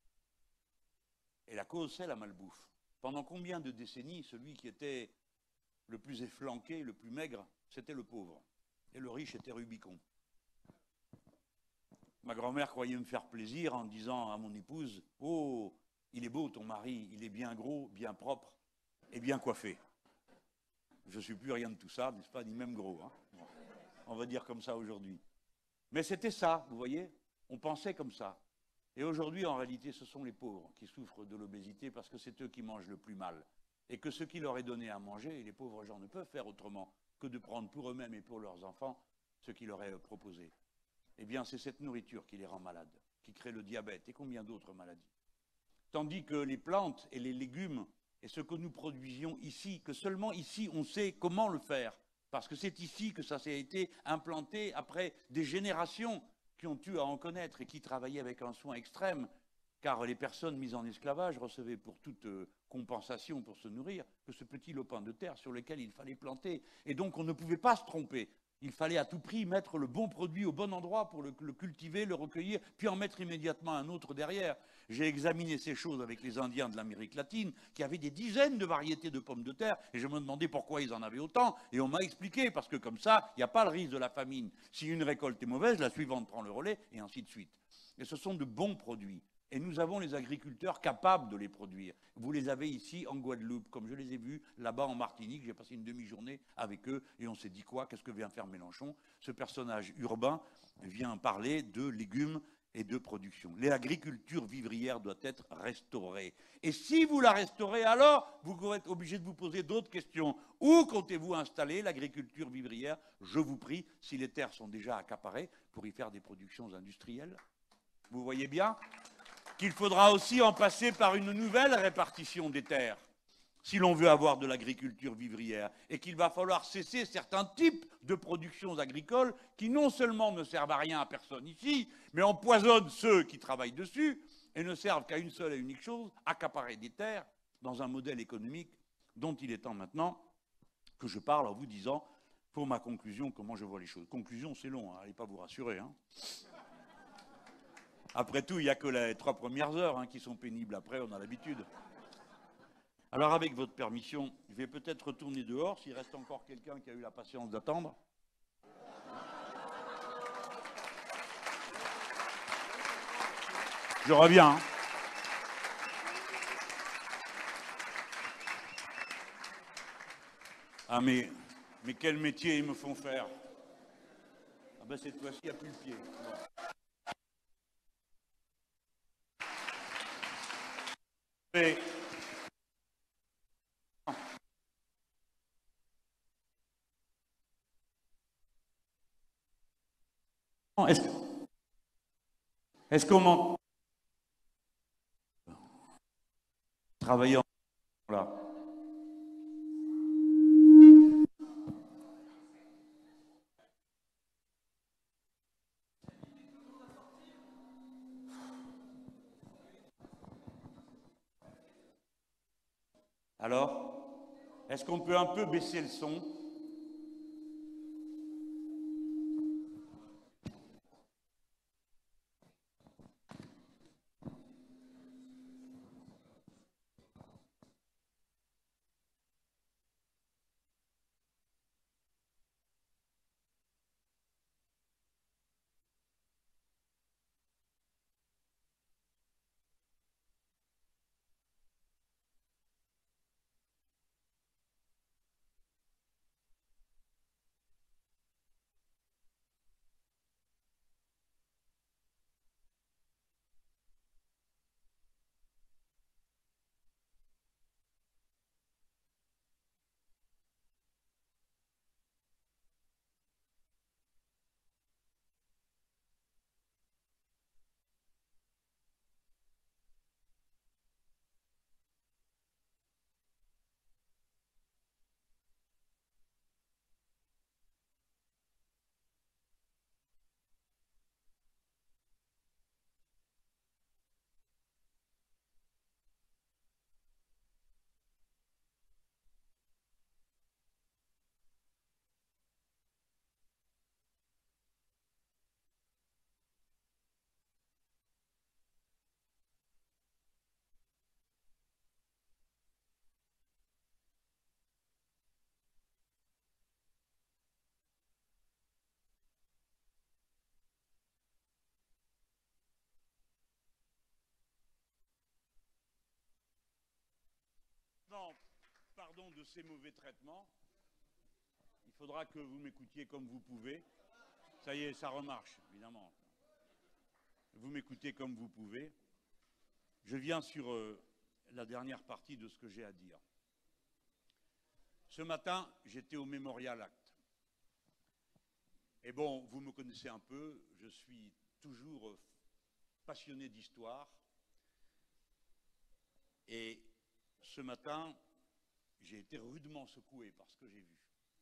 Et la cause, c'est la malbouffe. Pendant combien de décennies, celui qui était le plus efflanqué, le plus maigre, c'était le pauvre. Et le riche était Rubicon. Ma grand-mère croyait me faire plaisir en disant à mon épouse, « Oh, il est beau ton mari, il est bien gros, bien propre et bien coiffé. » Je ne suis plus rien de tout ça, n'est-ce pas, ni même gros. Hein. Bon, on va dire comme ça aujourd'hui. Mais c'était ça, vous voyez, on pensait comme ça. Et aujourd'hui, en réalité, ce sont les pauvres qui souffrent de l'obésité parce que c'est eux qui mangent le plus mal. Et que ce qui leur est donné à manger, et les pauvres gens ne peuvent faire autrement que de prendre pour eux-mêmes et pour leurs enfants ce qui leur est proposé. Eh bien, c'est cette nourriture qui les rend malades, qui crée le diabète et combien d'autres maladies. Tandis que les plantes et les légumes et ce que nous produisions ici, que seulement ici on sait comment le faire, parce que c'est ici que ça s'est été implanté après des générations qui ont eu à en connaître et qui travaillaient avec un soin extrême, car les personnes mises en esclavage recevaient pour toute compensation pour se nourrir que ce petit lopin de terre sur lequel il fallait planter. Et donc on ne pouvait pas se tromper. Il fallait à tout prix mettre le bon produit au bon endroit pour le cultiver, le recueillir, puis en mettre immédiatement un autre derrière. J'ai examiné ces choses avec les Indiens de l'Amérique latine, qui avaient des dizaines de variétés de pommes de terre, et je me demandais pourquoi ils en avaient autant, et on m'a expliqué, parce que comme ça, il n'y a pas le risque de la famine. Si une récolte est mauvaise, la suivante prend le relais, et ainsi de suite. Et ce sont de bons produits. Et nous avons les agriculteurs capables de les produire. Vous les avez ici en Guadeloupe, comme je les ai vus là-bas en Martinique. J'ai passé une demi-journée avec eux et on s'est dit quoi? Qu'est-ce que vient faire Mélenchon? Ce personnage urbain vient parler de légumes et de production. L'agriculture vivrière doit être restaurée. Et si vous la restaurez, alors vous êtes obligé de vous poser d'autres questions. Où comptez-vous installer l'agriculture vivrière? Je vous prie, si les terres sont déjà accaparées, pour y faire des productions industrielles. Vous voyez bien qu'il faudra aussi en passer par une nouvelle répartition des terres, si l'on veut avoir de l'agriculture vivrière, et qu'il va falloir cesser certains types de productions agricoles qui non seulement ne servent à rien à personne ici, mais empoisonnent ceux qui travaillent dessus, et ne servent qu'à une seule et unique chose, accaparer des terres dans un modèle économique dont il est temps maintenant que je parle en vous disant, pour ma conclusion, comment je vois les choses. Conclusion, c'est long, hein, allez pas vous rassurer, hein. Après tout, il n'y a que les 3 premières heures qui sont pénibles. Après, on a l'habitude. Alors, avec votre permission, je vais peut-être retourner dehors, s'il reste encore quelqu'un qui a eu la patience d'attendre. Je reviens. Hein. Ah, mais quel métier ils me font faire? Ah ben, cette fois-ci, il n'y a plus le pied. Bon. Est-ce qu'on m'entend? Travailler en... Voilà. Alors, est-ce qu'on peut un peu baisser le son? pardon de ces mauvais traitements. Il faudra que vous m'écoutiez comme vous pouvez. Ça y est, ça remarche, évidemment. Vous m'écoutez comme vous pouvez. Je viens sur la dernière partie de ce que j'ai à dire. Ce matin, j'étais au Memorial Act. Et bon, vous me connaissez un peu, je suis toujours passionné d'histoire. Et ce matin, j'ai été rudement secoué par ce que j'ai vu.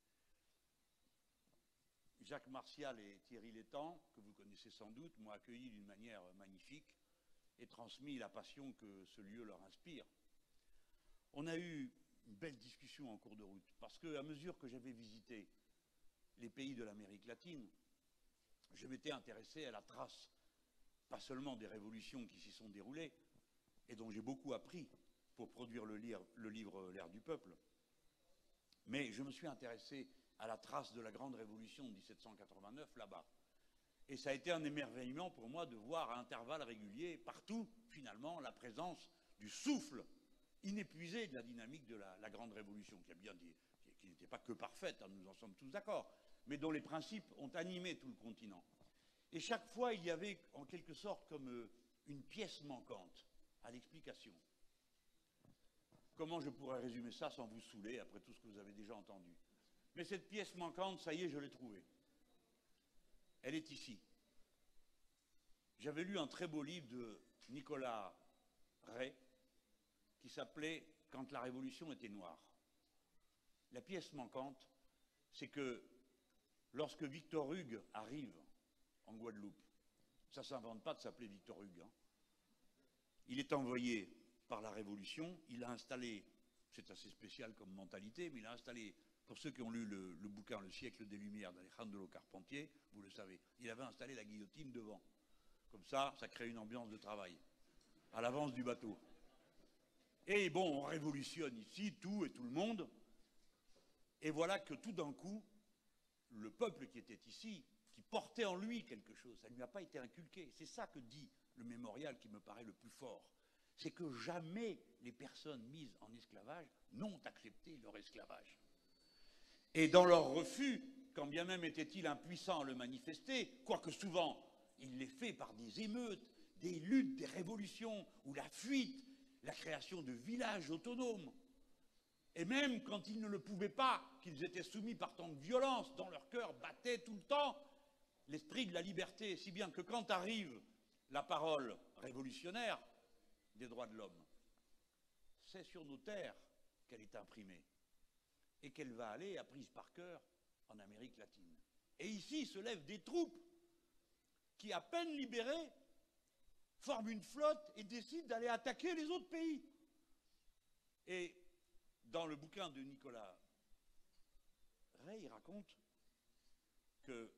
Jacques Martial et Thierry Létang, que vous connaissez sans doute, m'ont accueilli d'une manière magnifique et transmis la passion que ce lieu leur inspire. On a eu une belle discussion en cours de route, parce qu'à mesure que j'avais visité les pays de l'Amérique latine, je m'étais intéressé à la trace, pas seulement des révolutions qui s'y sont déroulées, et dont j'ai beaucoup appris pour produire le livre L'ère du peuple, mais je me suis intéressé à la trace de la grande révolution de 1789 là-bas. Et ça a été un émerveillement pour moi de voir à intervalles réguliers, partout, finalement, la présence du souffle inépuisé de la dynamique de la grande révolution, qui n'était pas que parfaite, hein, nous en sommes tous d'accord, mais dont les principes ont animé tout le continent. Et chaque fois, il y avait en quelque sorte comme une pièce manquante à l'explication. Comment je pourrais résumer ça sans vous saouler après tout ce que vous avez déjà entendu? Mais cette pièce manquante, ça y est, je l'ai trouvée. Elle est ici. J'avais lu un très beau livre de Nicolas Ray qui s'appelait « Quand la révolution était noire ». La pièce manquante, c'est que lorsque Victor Hugues arrive en Guadeloupe, ça ne s'invente pas de s'appeler Victor Hugues, hein. Il est envoyé par la Révolution, il a installé, c'est assez spécial comme mentalité, mais il a installé, pour ceux qui ont lu le bouquin « Le siècle des Lumières » d'Alejandro Carpentier, vous le savez, il avait installé la guillotine devant. Comme ça crée une ambiance de travail, à l'avance du bateau. Et bon, on révolutionne ici tout et tout le monde, et voilà que tout d'un coup, le peuple qui était ici, qui portait en lui quelque chose, ça ne lui a pas été inculqué. C'est ça que dit le mémorial qui me paraît le plus fort. C'est que jamais les personnes mises en esclavage n'ont accepté leur esclavage. Et dans leur refus, quand bien même était-il impuissant à le manifester, quoique souvent il l'ait fait par des émeutes, des luttes, des révolutions, ou la fuite, la création de villages autonomes, et même quand ils ne le pouvaient pas, qu'ils étaient soumis par tant de violence, dans leur cœur battait tout le temps l'esprit de la liberté, si bien que quand arrive la parole révolutionnaire des droits de l'homme, c'est sur nos terres qu'elle est imprimée et qu'elle va aller, apprise par cœur, en Amérique latine. Et ici se lèvent des troupes qui, à peine libérées, forment une flotte et décident d'aller attaquer les autres pays. Et dans le bouquin de Nicolas Ray, il raconte que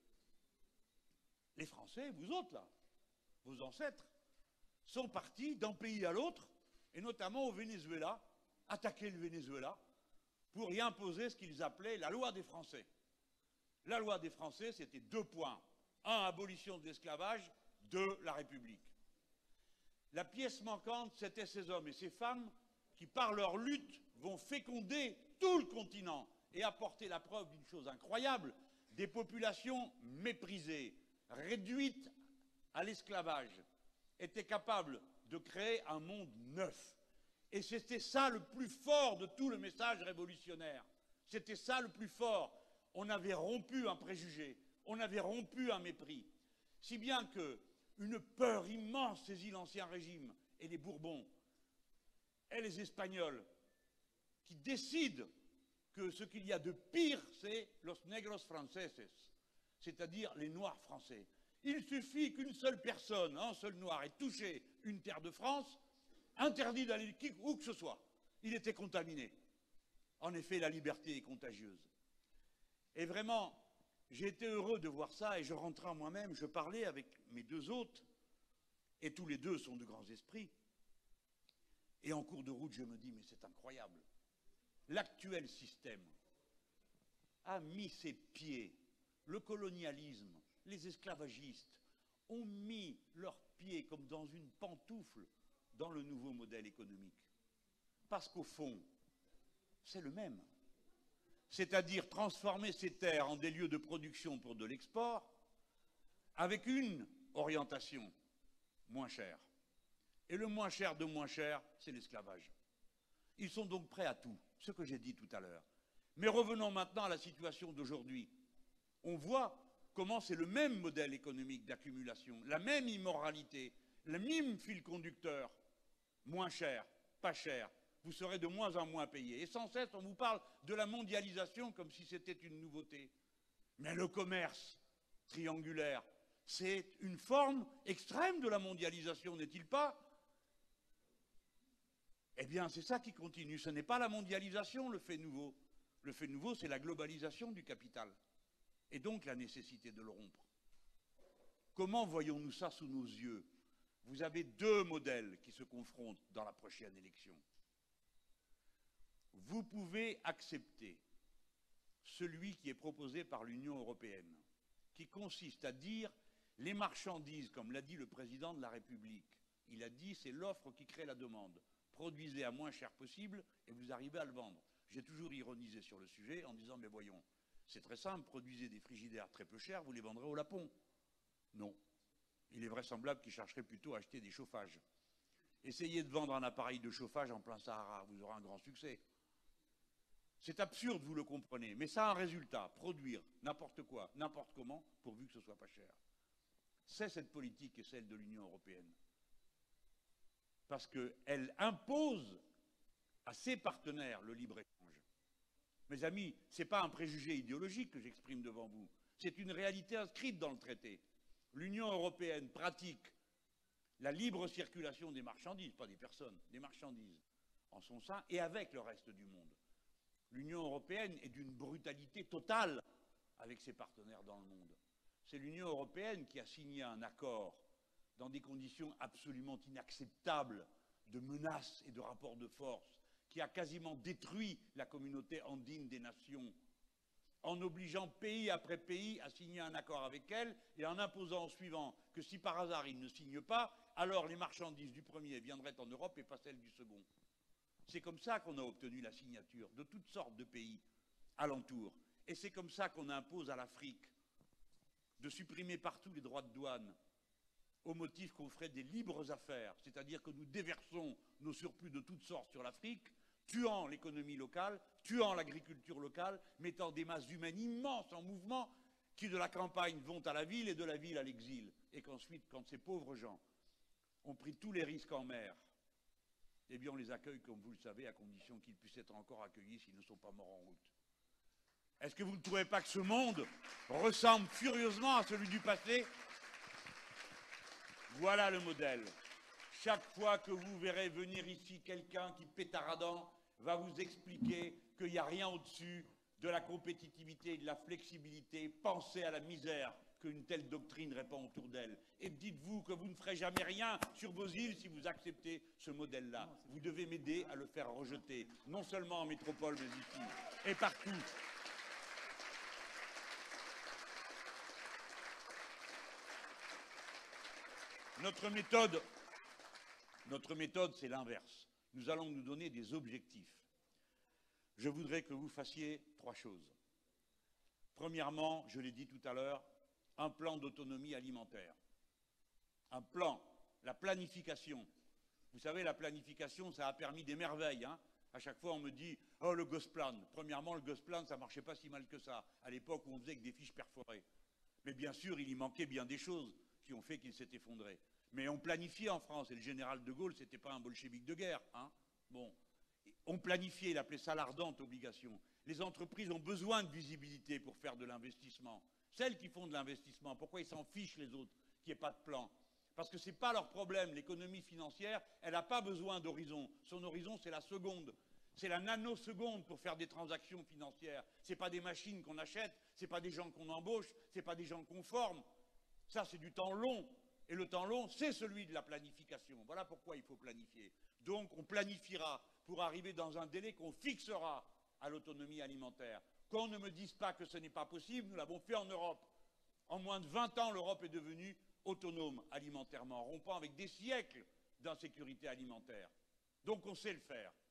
les Français, vous autres là, vos ancêtres, sont partis d'un pays à l'autre, et notamment au Venezuela, attaquer le Venezuela, pour y imposer ce qu'ils appelaient la loi des Français. La loi des Français, c'était 2 points. 1, abolition de l'esclavage, 2, la République. La pièce manquante, c'était ces hommes et ces femmes qui, par leur lutte, vont féconder tout le continent et apporter la preuve d'une chose incroyable, des populations méprisées, réduites à l'esclavage, étaient capables de créer un monde neuf. Et c'était ça le plus fort de tout le message révolutionnaire. C'était ça le plus fort. On avait rompu un préjugé, on avait rompu un mépris. Si bien que une peur immense saisit l'Ancien Régime et les Bourbons et les Espagnols, qui décident que ce qu'il y a de pire, c'est los negros franceses, c'est-à-dire les Noirs français. Il suffit qu'une seule personne, un seul Noir, ait touché une terre de France, interdit d'aller où que ce soit. Il était contaminé. En effet, la liberté est contagieuse. Et vraiment, j'ai été heureux de voir ça, et je rentrais en moi-même, je parlais avec mes 2 hôtes, et tous les 2 sont de grands esprits. Et en cours de route, je me dis, mais c'est incroyable. L'actuel système a mis ses pieds, le colonialisme, les esclavagistes ont mis leurs pieds comme dans une pantoufle dans le nouveau modèle économique. Parce qu'au fond, c'est le même. C'est-à-dire transformer ces terres en des lieux de production pour de l'export, avec une orientation moins chère. Et le moins cher de moins cher, c'est l'esclavage. Ils sont donc prêts à tout, ce que j'ai dit tout à l'heure. Mais revenons maintenant à la situation d'aujourd'hui. On voit comment c'est le même modèle économique d'accumulation, la même immoralité, le même fil conducteur, moins cher, pas cher. Vous serez de moins en moins payé. Et sans cesse, on vous parle de la mondialisation comme si c'était une nouveauté. Mais le commerce triangulaire, c'est une forme extrême de la mondialisation, n'est-il pas? Eh bien, c'est ça qui continue. Ce n'est pas la mondialisation, le fait nouveau. Le fait nouveau, c'est la globalisation du capital. Et donc la nécessité de le rompre. Comment voyons-nous ça sous nos yeux? Vous avez deux modèles qui se confrontent dans la prochaine élection. Vous pouvez accepter celui qui est proposé par l'Union européenne, qui consiste à dire les marchandises, comme l'a dit le président de la République, il a dit c'est l'offre qui crée la demande. Produisez à moins cher possible et vous arrivez à le vendre. J'ai toujours ironisé sur le sujet en disant mais voyons, c'est très simple, produisez des frigidaires très peu chers, vous les vendrez au Lapon. Non. Il est vraisemblable qu'ils chercheraient plutôt à acheter des chauffages. Essayez de vendre un appareil de chauffage en plein Sahara, vous aurez un grand succès. C'est absurde, vous le comprenez, mais ça a un résultat, produire n'importe quoi, n'importe comment, pourvu que ce soit pas cher. C'est cette politique et celle de l'Union européenne. Parce qu'elle impose à ses partenaires le libre-échange. Mes amis, ce n'est pas un préjugé idéologique que j'exprime devant vous, c'est une réalité inscrite dans le traité. L'Union européenne pratique la libre circulation des marchandises, pas des personnes, des marchandises, en son sein et avec le reste du monde. L'Union européenne est d'une brutalité totale avec ses partenaires dans le monde. C'est l'Union européenne qui a signé un accord dans des conditions absolument inacceptables de menaces et de rapports de force, qui a quasiment détruit la communauté andine des nations, en obligeant pays après pays à signer un accord avec elle et en imposant au suivant que si par hasard il ne signe pas, alors les marchandises du premier viendraient en Europe et pas celles du second. C'est comme ça qu'on a obtenu la signature de toutes sortes de pays alentours. Et c'est comme ça qu'on impose à l'Afrique de supprimer partout les droits de douane au motif qu'on ferait des libres affaires, c'est-à-dire que nous déversons nos surplus de toutes sortes sur l'Afrique, tuant l'économie locale, tuant l'agriculture locale, mettant des masses humaines immenses en mouvement qui de la campagne vont à la ville et de la ville à l'exil. Et qu'ensuite, quand ces pauvres gens ont pris tous les risques en mer, eh bien on les accueille, comme vous le savez, à condition qu'ils puissent être encore accueillis s'ils ne sont pas morts en route. Est-ce que vous ne trouvez pas que ce monde ressemble furieusement à celui du passé? Voilà le modèle. Chaque fois que vous verrez venir ici quelqu'un qui, pétaradant, va vous expliquer qu'il n'y a rien au-dessus de la compétitivité et de la flexibilité, pensez à la misère qu'une telle doctrine répand autour d'elle. Et dites-vous que vous ne ferez jamais rien sur vos îles si vous acceptez ce modèle-là. Vous devez m'aider à le faire rejeter, non seulement en métropole, mais ici, et partout. Notre méthode, c'est l'inverse. Nous allons nous donner des objectifs. Je voudrais que vous fassiez 3 choses. Premièrement, je l'ai dit tout à l'heure, un plan d'autonomie alimentaire. Un plan, la planification. Vous savez, la planification, ça a permis des merveilles. Hein. À chaque fois, on me dit « Oh, le Gosplan ». Premièrement, le Gosplan, ça ne marchait pas si mal que ça, à l'époque où on faisait que des fiches perforées. Mais bien sûr, il y manquait bien des choses qui ont fait qu'il s'est effondré. Mais on planifiait en France, et le général de Gaulle, ce n'était pas un bolchevique de guerre. Hein. Bon. On planifiait, il appelait ça l'ardente obligation. Les entreprises ont besoin de visibilité pour faire de l'investissement. Celles qui font de l'investissement, pourquoi ils s'en fichent les autres, qu'il n'y ait pas de plan? Parce que ce n'est pas leur problème. L'économie financière, elle n'a pas besoin d'horizon. Son horizon, c'est la seconde. C'est la nanoseconde pour faire des transactions financières. Ce n'est pas des machines qu'on achète, ce n'est pas des gens qu'on embauche, ce n'est pas des gens qu'on forme. Ça, c'est du temps long. Et le temps long, c'est celui de la planification. Voilà pourquoi il faut planifier. Donc, on planifiera pour arriver dans un délai qu'on fixera à l'autonomie alimentaire. Qu'on ne me dise pas que ce n'est pas possible, nous l'avons fait en Europe. En moins de 20 ans, l'Europe est devenue autonome alimentairement, rompant avec des siècles d'insécurité alimentaire. Donc, on sait le faire.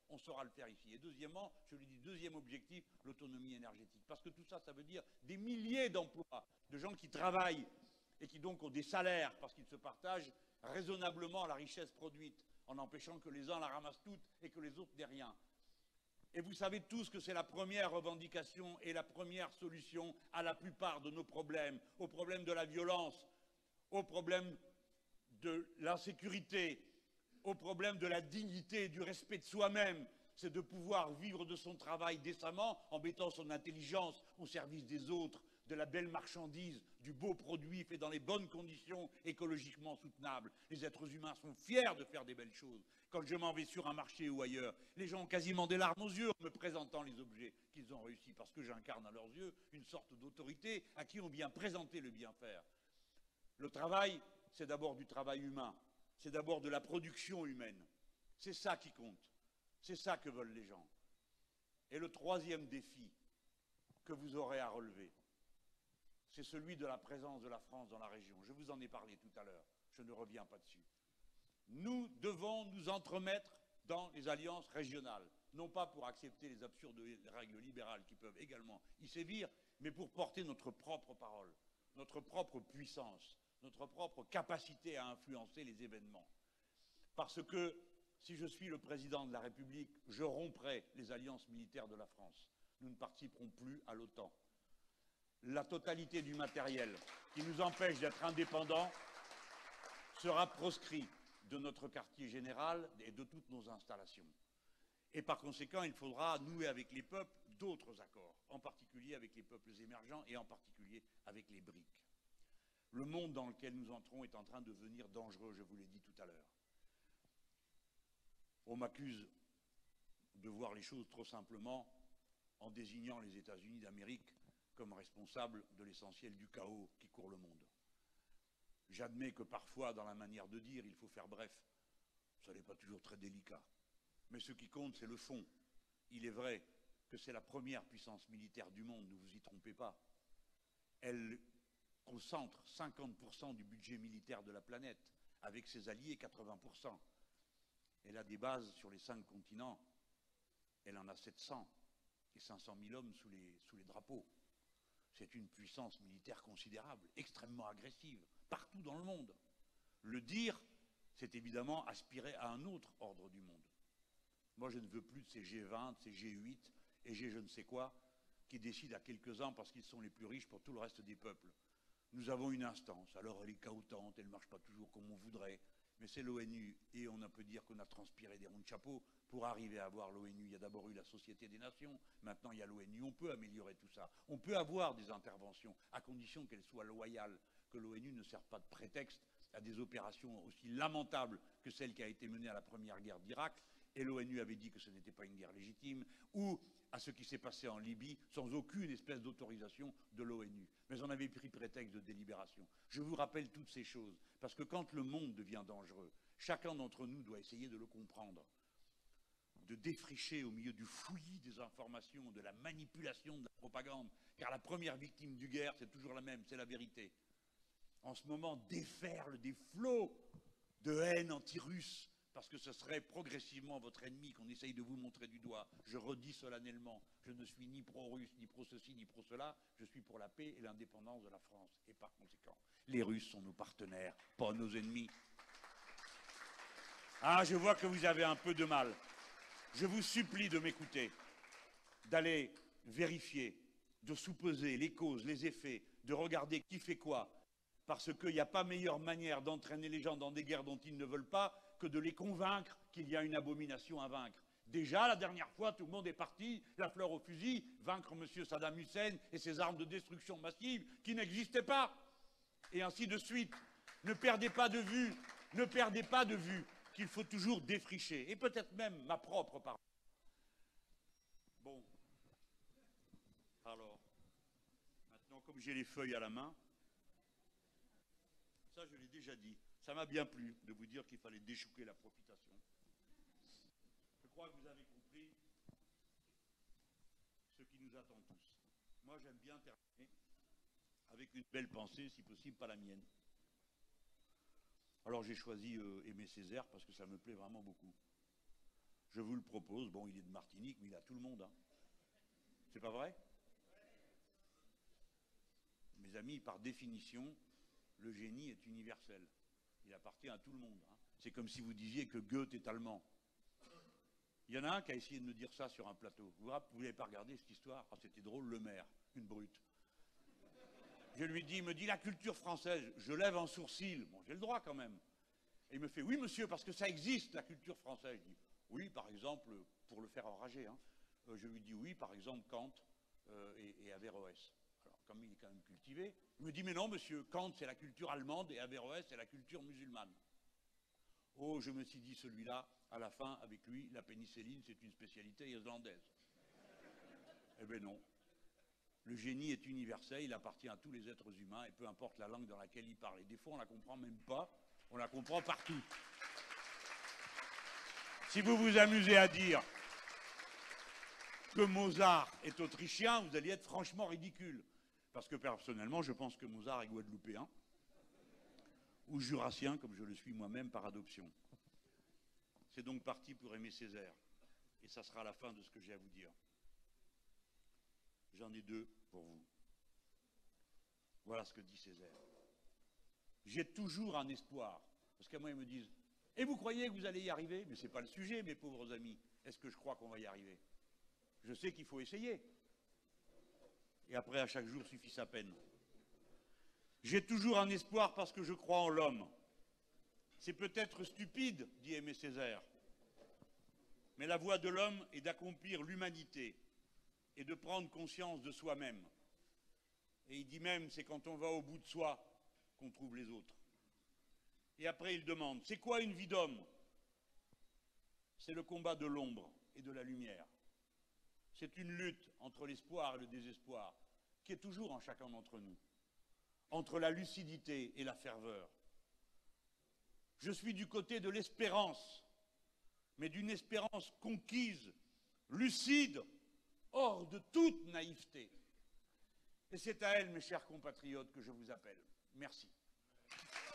on saura le faire ici. Et deuxièmement, je lui dis, deuxième objectif, l'autonomie énergétique. Parce que tout ça, ça veut dire des milliers d'emplois, de gens qui travaillent et qui donc ont des salaires parce qu'ils se partagent raisonnablement la richesse produite, en empêchant que les uns la ramassent toute et que les autres n'aient rien. Et vous savez tous que c'est la première revendication et la première solution à la plupart de nos problèmes, aux problèmes de la violence, aux problèmes de l'insécurité, aux problèmes de la dignité et du respect de soi-même. C'est de pouvoir vivre de son travail décemment en mettant son intelligence au service des autres, de la belle marchandise, du beau produit fait dans les bonnes conditions écologiquement soutenables. Les êtres humains sont fiers de faire des belles choses. Quand je m'en vais sur un marché ou ailleurs, les gens ont quasiment des larmes aux yeux en me présentant les objets qu'ils ont réussi, parce que j'incarne à leurs yeux une sorte d'autorité à qui on vient présenter le bien faire. Le travail, c'est d'abord du travail humain, c'est d'abord de la production humaine. C'est ça qui compte, c'est ça que veulent les gens. Et le troisième défi que vous aurez à relever, c'est celui de la présence de la France dans la région. Je vous en ai parlé tout à l'heure, je ne reviens pas dessus. Nous devons nous entremettre dans les alliances régionales, non pas pour accepter les absurdes règles libérales qui peuvent également y sévir, mais pour porter notre propre parole, notre propre puissance, notre propre capacité à influencer les événements. Parce que si je suis le président de la République, je romprai les alliances militaires de la France. Nous ne participerons plus à l'OTAN. La totalité du matériel qui nous empêche d'être indépendants sera proscrit de notre quartier général et de toutes nos installations. Et par conséquent, il faudra nouer avec les peuples d'autres accords, en particulier avec les peuples émergents et en particulier avec les BRIC. Le monde dans lequel nous entrons est en train de devenir dangereux, je vous l'ai dit tout à l'heure. On m'accuse de voir les choses trop simplement en désignant les États-Unis d'Amérique comme responsables de l'essentiel du chaos qui court le monde. J'admets que parfois, dans la manière de dire, il faut faire bref. Ça n'est pas toujours très délicat. Mais ce qui compte, c'est le fond. Il est vrai que c'est la première puissance militaire du monde, ne vous y trompez pas. Elle concentre 50% du budget militaire de la planète, avec ses alliés 80%. Elle a des bases sur les 5 continents. Elle en a 700 et 500 000 hommes sous les drapeaux. C'est une puissance militaire considérable, extrêmement agressive, partout dans le monde. Le dire, c'est évidemment aspirer à un autre ordre du monde. Moi, je ne veux plus de ces G20, ces G8 et G je ne sais quoi, qui décident à quelques-uns parce qu'ils sont les plus riches pour tout le reste des peuples. Nous avons une instance, alors elle est chaotante, elle ne marche pas toujours comme on voudrait, mais c'est l'ONU, et on peut dire qu'on a transpiré des ronds de chapeau pour arriver à avoir l'ONU. Il y a d'abord eu la Société des Nations, maintenant il y a l'ONU. On peut améliorer tout ça. On peut avoir des interventions, à condition qu'elles soient loyales, que l'ONU ne serve pas de prétexte à des opérations aussi lamentables que celle qui a été menée à la première guerre d'Irak, et l'ONU avait dit que ce n'était pas une guerre légitime, ou à ce qui s'est passé en Libye, sans aucune espèce d'autorisation de l'ONU. Mais on avait pris prétexte de délibération. Je vous rappelle toutes ces choses, parce que quand le monde devient dangereux, chacun d'entre nous doit essayer de le comprendre, de défricher au milieu du fouillis des informations, de la manipulation, de la propagande, car la première victime du guerre, c'est toujours la même, c'est la vérité. En ce moment, déferlent des flots de haine anti-russe, parce que ce serait progressivement votre ennemi qu'on essaye de vous montrer du doigt. Je redis solennellement, je ne suis ni pro-russe, ni pro-ceci, ni pro-cela, je suis pour la paix et l'indépendance de la France. Et par conséquent, les Russes sont nos partenaires, pas nos ennemis. Ah, je vois que vous avez un peu de mal. Je vous supplie de m'écouter, d'aller vérifier, de sous-peser les causes, les effets, de regarder qui fait quoi, parce qu'il n'y a pas meilleure manière d'entraîner les gens dans des guerres dont ils ne veulent pas que de les convaincre qu'il y a une abomination à vaincre. Déjà, la dernière fois, tout le monde est parti, la fleur au fusil, vaincre M. Saddam Hussein et ses armes de destruction massive qui n'existaient pas. Et ainsi de suite. Ne perdez pas de vue qu'il faut toujours défricher, et peut-être même ma propre parole. Bon. Alors, maintenant, comme j'ai les feuilles à la main, ça je l'ai déjà dit, ça m'a bien plu de vous dire qu'il fallait déchouquer la profitation. Je crois que vous avez compris ce qui nous attend tous. Moi j'aime bien terminer avec une belle pensée, si possible pas la mienne. Alors j'ai choisi Aimé Césaire parce que ça me plaît vraiment beaucoup. Je vous le propose. Bon, il est de Martinique, mais il a tout le monde. Hein. C'est pas vrai? Mes amis, par définition, le génie est universel. Il appartient à tout le monde. Hein. C'est comme si vous disiez que Goethe est allemand. Il y en a un qui a essayé de me dire ça sur un plateau. Vous n'avez pas regardé cette histoire? Ah, c'était drôle, le maire, une brute. Je lui dis, il me dit la culture française. Je lève un sourcil. Bon, j'ai le droit quand même. Et il me fait, oui monsieur, parce que ça existe, la culture française. Je dis, oui, par exemple, pour le faire enrager. Hein. Je lui dis, oui, par exemple, Kant et Averroès. Alors, comme il est quand même cultivé, il me dit, mais non monsieur, Kant c'est la culture allemande et Averroès c'est la culture musulmane. Oh, je me suis dit, celui-là, à la fin, avec lui, la pénicilline, c'est une spécialité irlandaise. Eh bien non. Le génie est universel, il appartient à tous les êtres humains, et peu importe la langue dans laquelle il parle. Et des fois, on ne la comprend même pas, on la comprend partout. Si vous vous amusez à dire que Mozart est autrichien, vous allez être franchement ridicule. Parce que personnellement, je pense que Mozart est guadeloupéen, ou jurassien, comme je le suis moi-même par adoption. C'est donc parti pour Aimé Césaire. Et ça sera la fin de ce que j'ai à vous dire. J'en ai deux pour vous. Voilà ce que dit Césaire. J'ai toujours un espoir. Parce qu'à moi, ils me disent, et vous croyez que vous allez y arriver? Mais ce n'est pas le sujet, mes pauvres amis. Est-ce que je crois qu'on va y arriver? Je sais qu'il faut essayer. Et après, à chaque jour suffit sa peine. J'ai toujours un espoir parce que je crois en l'homme. C'est peut-être stupide, dit Aimé Césaire, mais la voie de l'homme est d'accomplir l'humanité et de prendre conscience de soi-même. Et il dit même, c'est quand on va au bout de soi qu'on trouve les autres. Et après, il demande, c'est quoi une vie d'homme? C'est le combat de l'ombre et de la lumière. C'est une lutte entre l'espoir et le désespoir, qui est toujours en chacun d'entre nous, entre la lucidité et la ferveur. Je suis du côté de l'espérance, mais d'une espérance conquise, lucide, hors de toute naïveté. Et c'est à elle, mes chers compatriotes, que je vous appelle. Merci.